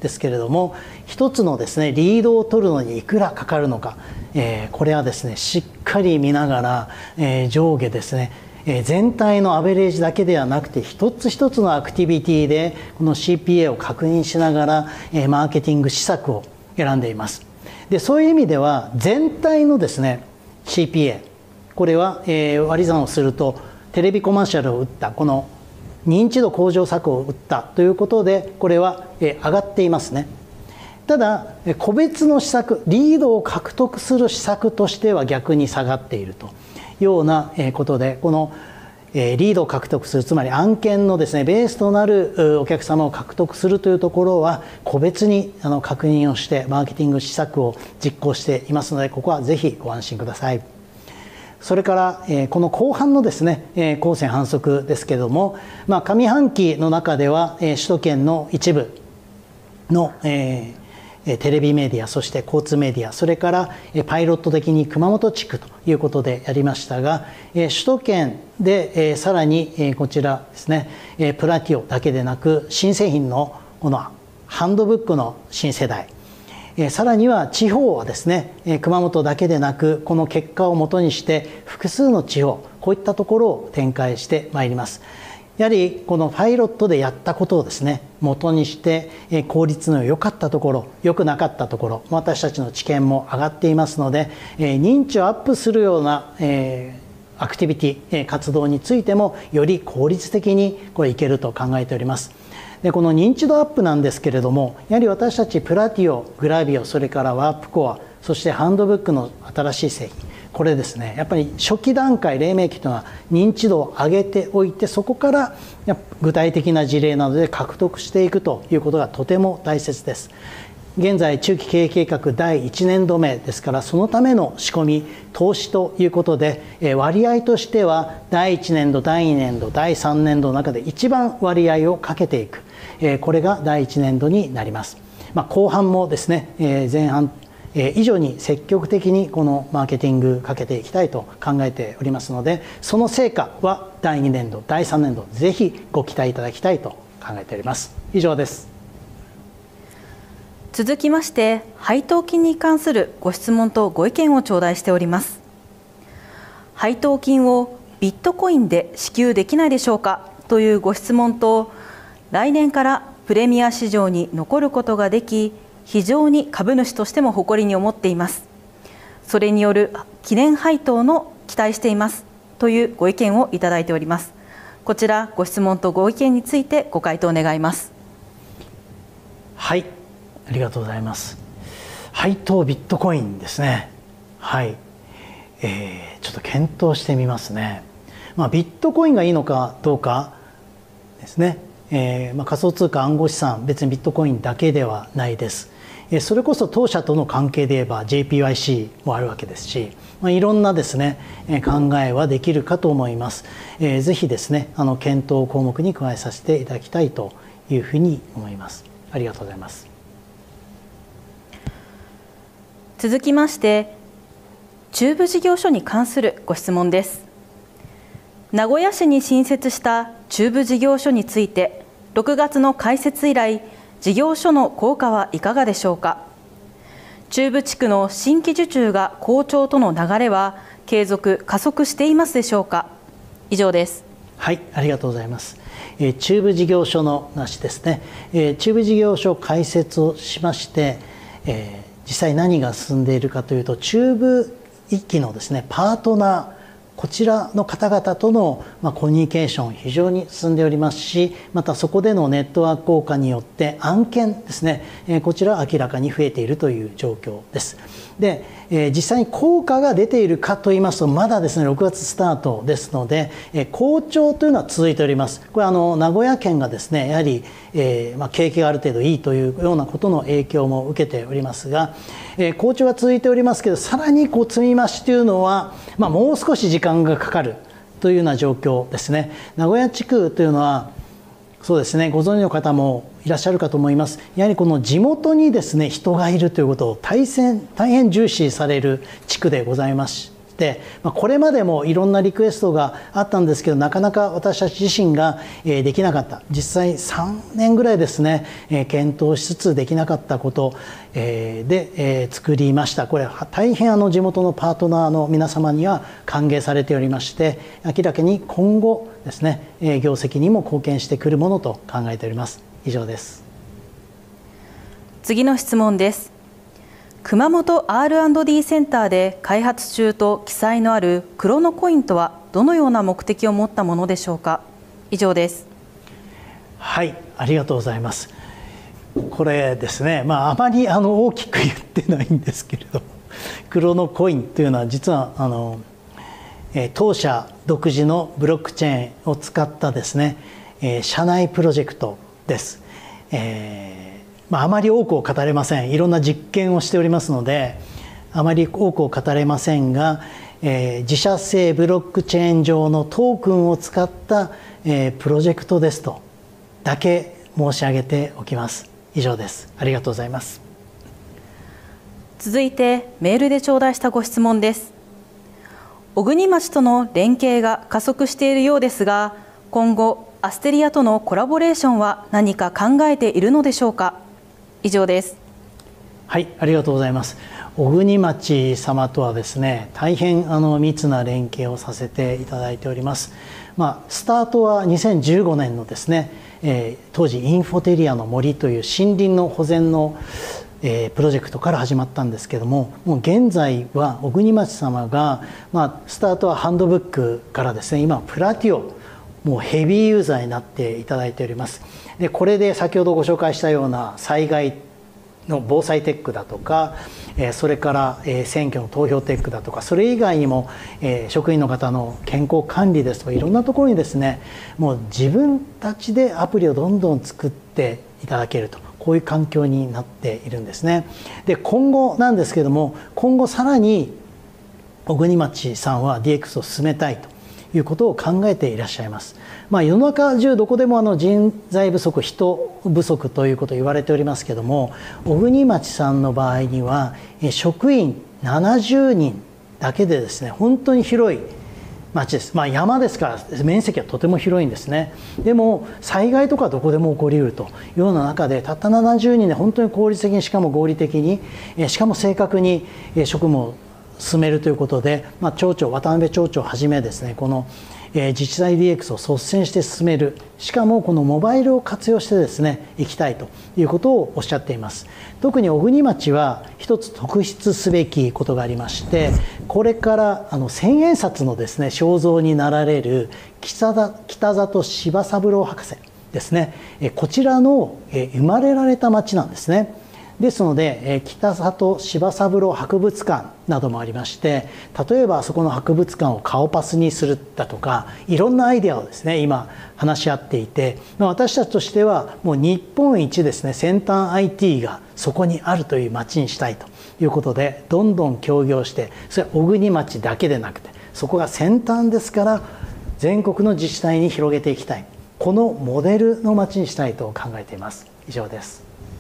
ですけれども、一つのですねリードを取るのにいくらかかるのか、これはですねしっかり見ながら、上下ですね全体のアベレージだけではなくて一つ一つのアクティビティでこの CPA を確認しながらマーケティング施策を選んでいます。でそういう意味では全体のですね CPA、 これは割り算をするとテレビコマーシャルを打った、この認知度向上策を打ったということでこれは上がっていますね。ただ個別の施策、リードを獲得する施策としては逆に下がっているというようなことで、このリードを獲得する、つまり案件のですねベースとなるお客様を獲得するというところは個別に確認をしてマーケティング施策を実行していますので、ここはぜひご安心ください。それからこの後半のですね公選反則ですけれども、上半期の中では首都圏の一部のテレビメディア、そして交通メディア、それからパイロット的に熊本地区ということでやりましたが、首都圏でさらにこちらですねプラティオだけでなく新製品のこのハンドブックの新世代、さらには地方はですね熊本だけでなくこの結果をもとにして複数の地方、こういったところを展開してまいります。やはりこのパイロットでやったことをですね元にして効率の良かったところ、良くなかったところ、私たちの知見も上がっていますので、認知をアップするようなアクティビティ活動についてもより効率的にこれいけると考えております。でこの認知度アップなんですけれども、やはり私たちプラティオ、グラビオ、それからワープコア、そしてハンドブックの新しい製品、これですねやっぱり初期段階、黎明期というのは認知度を上げておいて、そこから具体的な事例などで獲得していくということがとても大切です。現在中期経営計画第1年度目ですから、そのための仕込み投資ということで割合としては第1年度、第2年度、第3年度の中で一番割合をかけていく、これが第1年度になります。後半もですね前半以上に積極的にこのマーケティングかけていきたいと考えておりますので、その成果は第2年度、第3年度ぜひご期待いただきたいと考えております。以上です。 続きまして配当金に関するご質問とご意見を頂戴しております。配当金をビットコインで支給できないでしょうかというご質問と、来年からプレミア市場に残ることができ、非常に株主としても誇りに思っています。それによる記念配当の期待していますというご意見をいただいております。こちらご質問とご意見についてご回答願います。 はい、ありがとうございます。配当ビットコインですね。はい、ちょっと検討してみますね。ビットコインがいいのかどうかですね。仮想通貨、暗号資産、別にビットコインだけではないです。それこそ当社との関係で言えば JPYC もあるわけですし、いろんなですね考えはできるかと思います。ぜひですね検討項目に加えさせていただきたいというふうに思います。ありがとうございます。 続きまして中部事業所に関するご質問です。名古屋市に新設した中部事業所について6月の開設以来、事業所の効果はいかがでしょうか。中部地区の新規受注が好調との流れは継続加速していますでしょうか。以上です。 はい、ありがとうございます。中部事業所の話ですね。中部事業所開設をしまして、実際何が進んでいるかというと、中部域のですねパートナー、こちらの方々とのコミュニケーション非常に進んでおりますし、またそこでのネットワーク効果によって案件ですね、こちらは明らかに増えているという状況です。で、実際に効果が出ているかといいますと、まだですね6月スタートですので、好調というのは続いております。これ名古屋県がですねやはり、景気がある程度いいというようなことの影響も受けておりますが、好調が続いておりますけど、さらに積み増しというのは、もう少し時間がかかるというような状況ですね。名古屋地区というのはそうですね、ご存知の方もいらっしゃるかと思います。やはりこの地元にですね人がいるということを大変重視される地区でございましで、これまでもいろんなリクエストがあったんですけど、なかなか私たち自身ができなかった、実際3年ぐらいですね検討しつつできなかったことで作りました。これ大変地元のパートナーの皆様には歓迎されておりまして、明らかに今後ですね業績にも貢献してくるものと考えております。以上です。 次の質問です。熊本 R&D センターで開発中と記載のあるクロノコインとはどのような目的を持ったものでしょうか。以上です。 はい、ありがとうございます。これですね、あまり大きく言ってないんですけれど、クロノコインというのは実は当社独自のブロックチェーンを使ったですね社内プロジェクトです。あまり多くを語れません。いろんな実験をしておりますのであまり多くを語れませんが、自社製ブロックチェーン上のトークンを使った、プロジェクトですとだけ申し上げておきます。以上です。ありがとうございます。 続いてメールで頂戴したご質問です。小国町との連携が加速しているようですが、今後アステリアとのコラボレーションは何か考えているのでしょうか。以上です。 はい、ありがとうございます。小国町様とはですね大変密な連携をさせていただいております。スタートは2015年のですね、当時インフォテリアの森という森林の保全のプロジェクトから始まったんですけども、もう現在は小国町様が、スタートはハンドブックからですね今プラティオもうヘビーユーザーになっていただいております。でこれで先ほどご紹介したような災害の防災テックだとかそれから選挙の投票テックだとか、それ以外にも職員の方の健康管理ですとかいろんなところにですねもう自分たちでアプリをどんどん作っていただけると、こういう環境になっているんですね。で今後なんですけども、今後さらに小国町さんは DX を進めたいということを考えていらっしゃいます。世の中中どこでも人材不足、人不足ということを言われておりますけども、小国町さんの場合には職員70人だけでですね本当に広い町です。山ですから面積はとても広いんですね。でも災害とかどこでも起こりうるというような中で、たった70人で本当に効率的にしかも合理的にしかも正確に職務を進めるということで、町長渡辺町長をはじめですねこの自治体 DX を率先して進める、しかもこのモバイルを活用してですねいきたいということをおっしゃっています。特に小国町は一つ特筆すべきことがありまして、これから千円札のですね肖像になられる北里柴三郎博士ですね、こちらの生まれられた町なんですね。ですので北里柴三郎博物館などもありまして、例えばそこの博物館を顔パスにするだとかいろんなアイデアをですね今話し合っていて、私たちとしてはもう日本一ですね先端 IT がそこにあるという町にしたいということでどんどん協業して、それは小国町だけでなくてそこが先端ですから全国の自治体に広げていきたい、このモデルの町にしたいと考えています。以上です。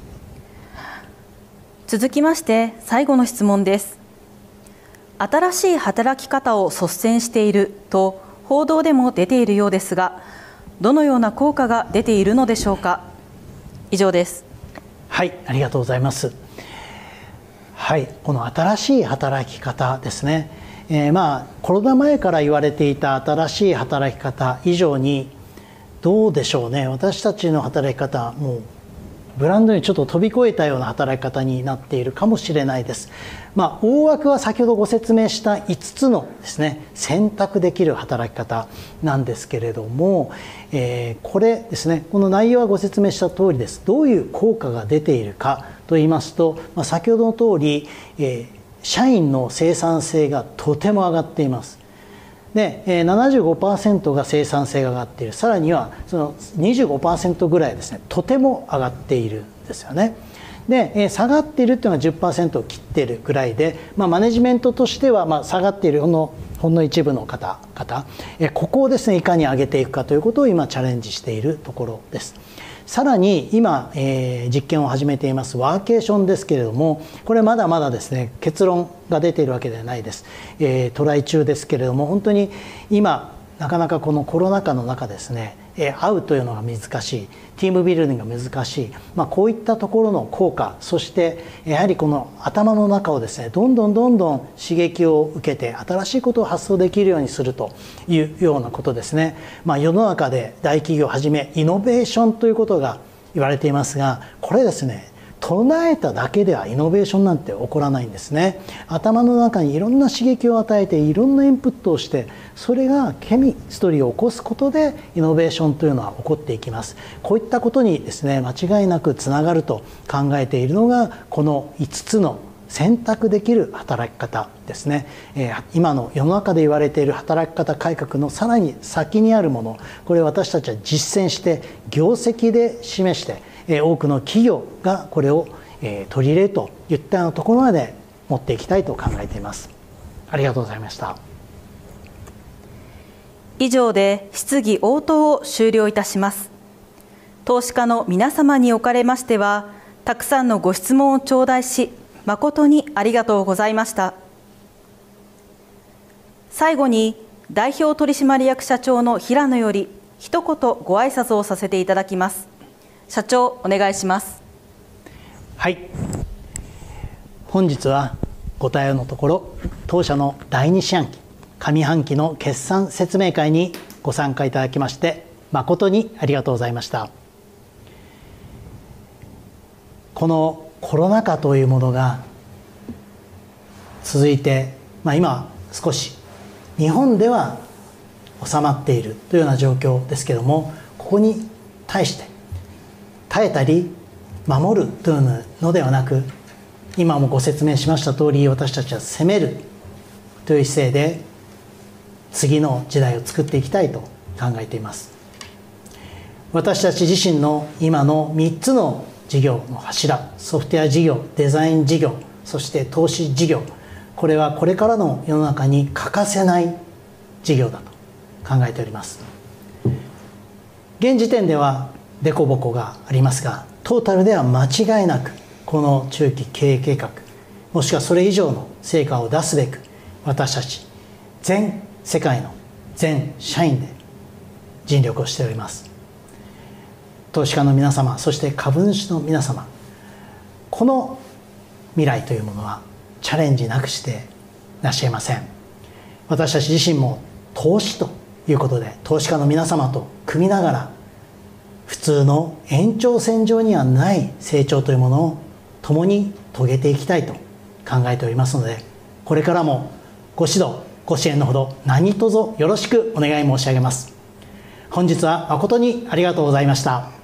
続きまして最後の質問です。新しい働き方を率先していると報道でも出ているようですが、どのような効果が出ているのでしょうか。以上です。 はい、ありがとうございます。はい、この新しい働き方ですね、コロナ前から言われていた新しい働き方以上にどうでしょうね、私たちの働き方もうブランドにちょっと飛び越えたような働き方になっているかもしれないです。大枠は先ほどご説明した5つのですね選択できる働き方なんですけれども、これですねこの内容はご説明した通りです。どういう効果が出ているかと言いますと、先ほどの通り、社員の生産性がとても上がっています。で 75% が生産性が上がっている、さらにはその 25% ぐらいですねとても上がっているんですよね。で下がっているというのは 10% を切っているぐらいで、マネジメントとしては下がっているほんの一部の方々、ここをですねいかに上げていくかということを今チャレンジしているところです。 さらに今、実験を始めていますワーケーションですけれども、これまだまだですね結論が出ているわけではないです。トライ中ですけれども、本当に今なかなかこのコロナ禍の中ですね、会うというのが難しい、ティームビルディングが難しい、こういったところの効果、そしてやはりこの頭の中をですねどんどん刺激を受けて新しいことを発想できるようにするというようなことですね。世の中で大企業をはじめイノベーションということが言われていますが、これですね唱えただけではイノベーションなんて起こらないんですね。頭の中にいろんな刺激を与えていろんなインプットをして、それがケミストリーを起こすことでイノベーションというのは起こっていきます。こういったことにですね間違いなくつながると考えているのがこの5つの選択できる働き方ですね。今の世の中で言われている働き方改革のさらに先にあるもの、これ私たちは実践して業績で示して、多くの企業がこれを取り入れるといったようなところまで持っていきたいと考えています。ありがとうございました。 以上で質疑応答を終了いたします。投資家の皆様におかれましては、たくさんのご質問を頂戴し、誠にありがとうございました。最後に代表取締役社長の平野より一言ご挨拶をさせていただきます。社長、お願いします。 はい、本日はご対応のところ、当社の第2四半期上半期の決算説明会にご参加いただきまして誠にありがとうございました。このコロナ禍というものが続いて、今少し日本では収まっているというような状況ですけれども、ここに対して耐えたり守るというのではなく、今もご説明しました通り、私たちは攻めるという姿勢で次の時代を作っていきたいと考えています。私たち自身の今の3つの事業の柱、ソフトウェア事業、デザイン事業、そして投資事業、これはこれからの世の中に欠かせない事業だと考えております。現時点では凸凹がありますが、トータルでは間違いなくこの中期経営計画、もしくはそれ以上の成果を出すべく、私たち全世界の全社員で尽力をしております。投資家の皆様、そして株主の皆様、この未来というものはチャレンジなくしてなし得ません。私たち自身も投資ということで投資家の皆様と組みながら、普通の延長線上にはない成長というものを共に遂げていきたいと考えておりますので、これからもご指導ご支援のほど何卒よろしくお願い申し上げます。本日は誠にありがとうございました。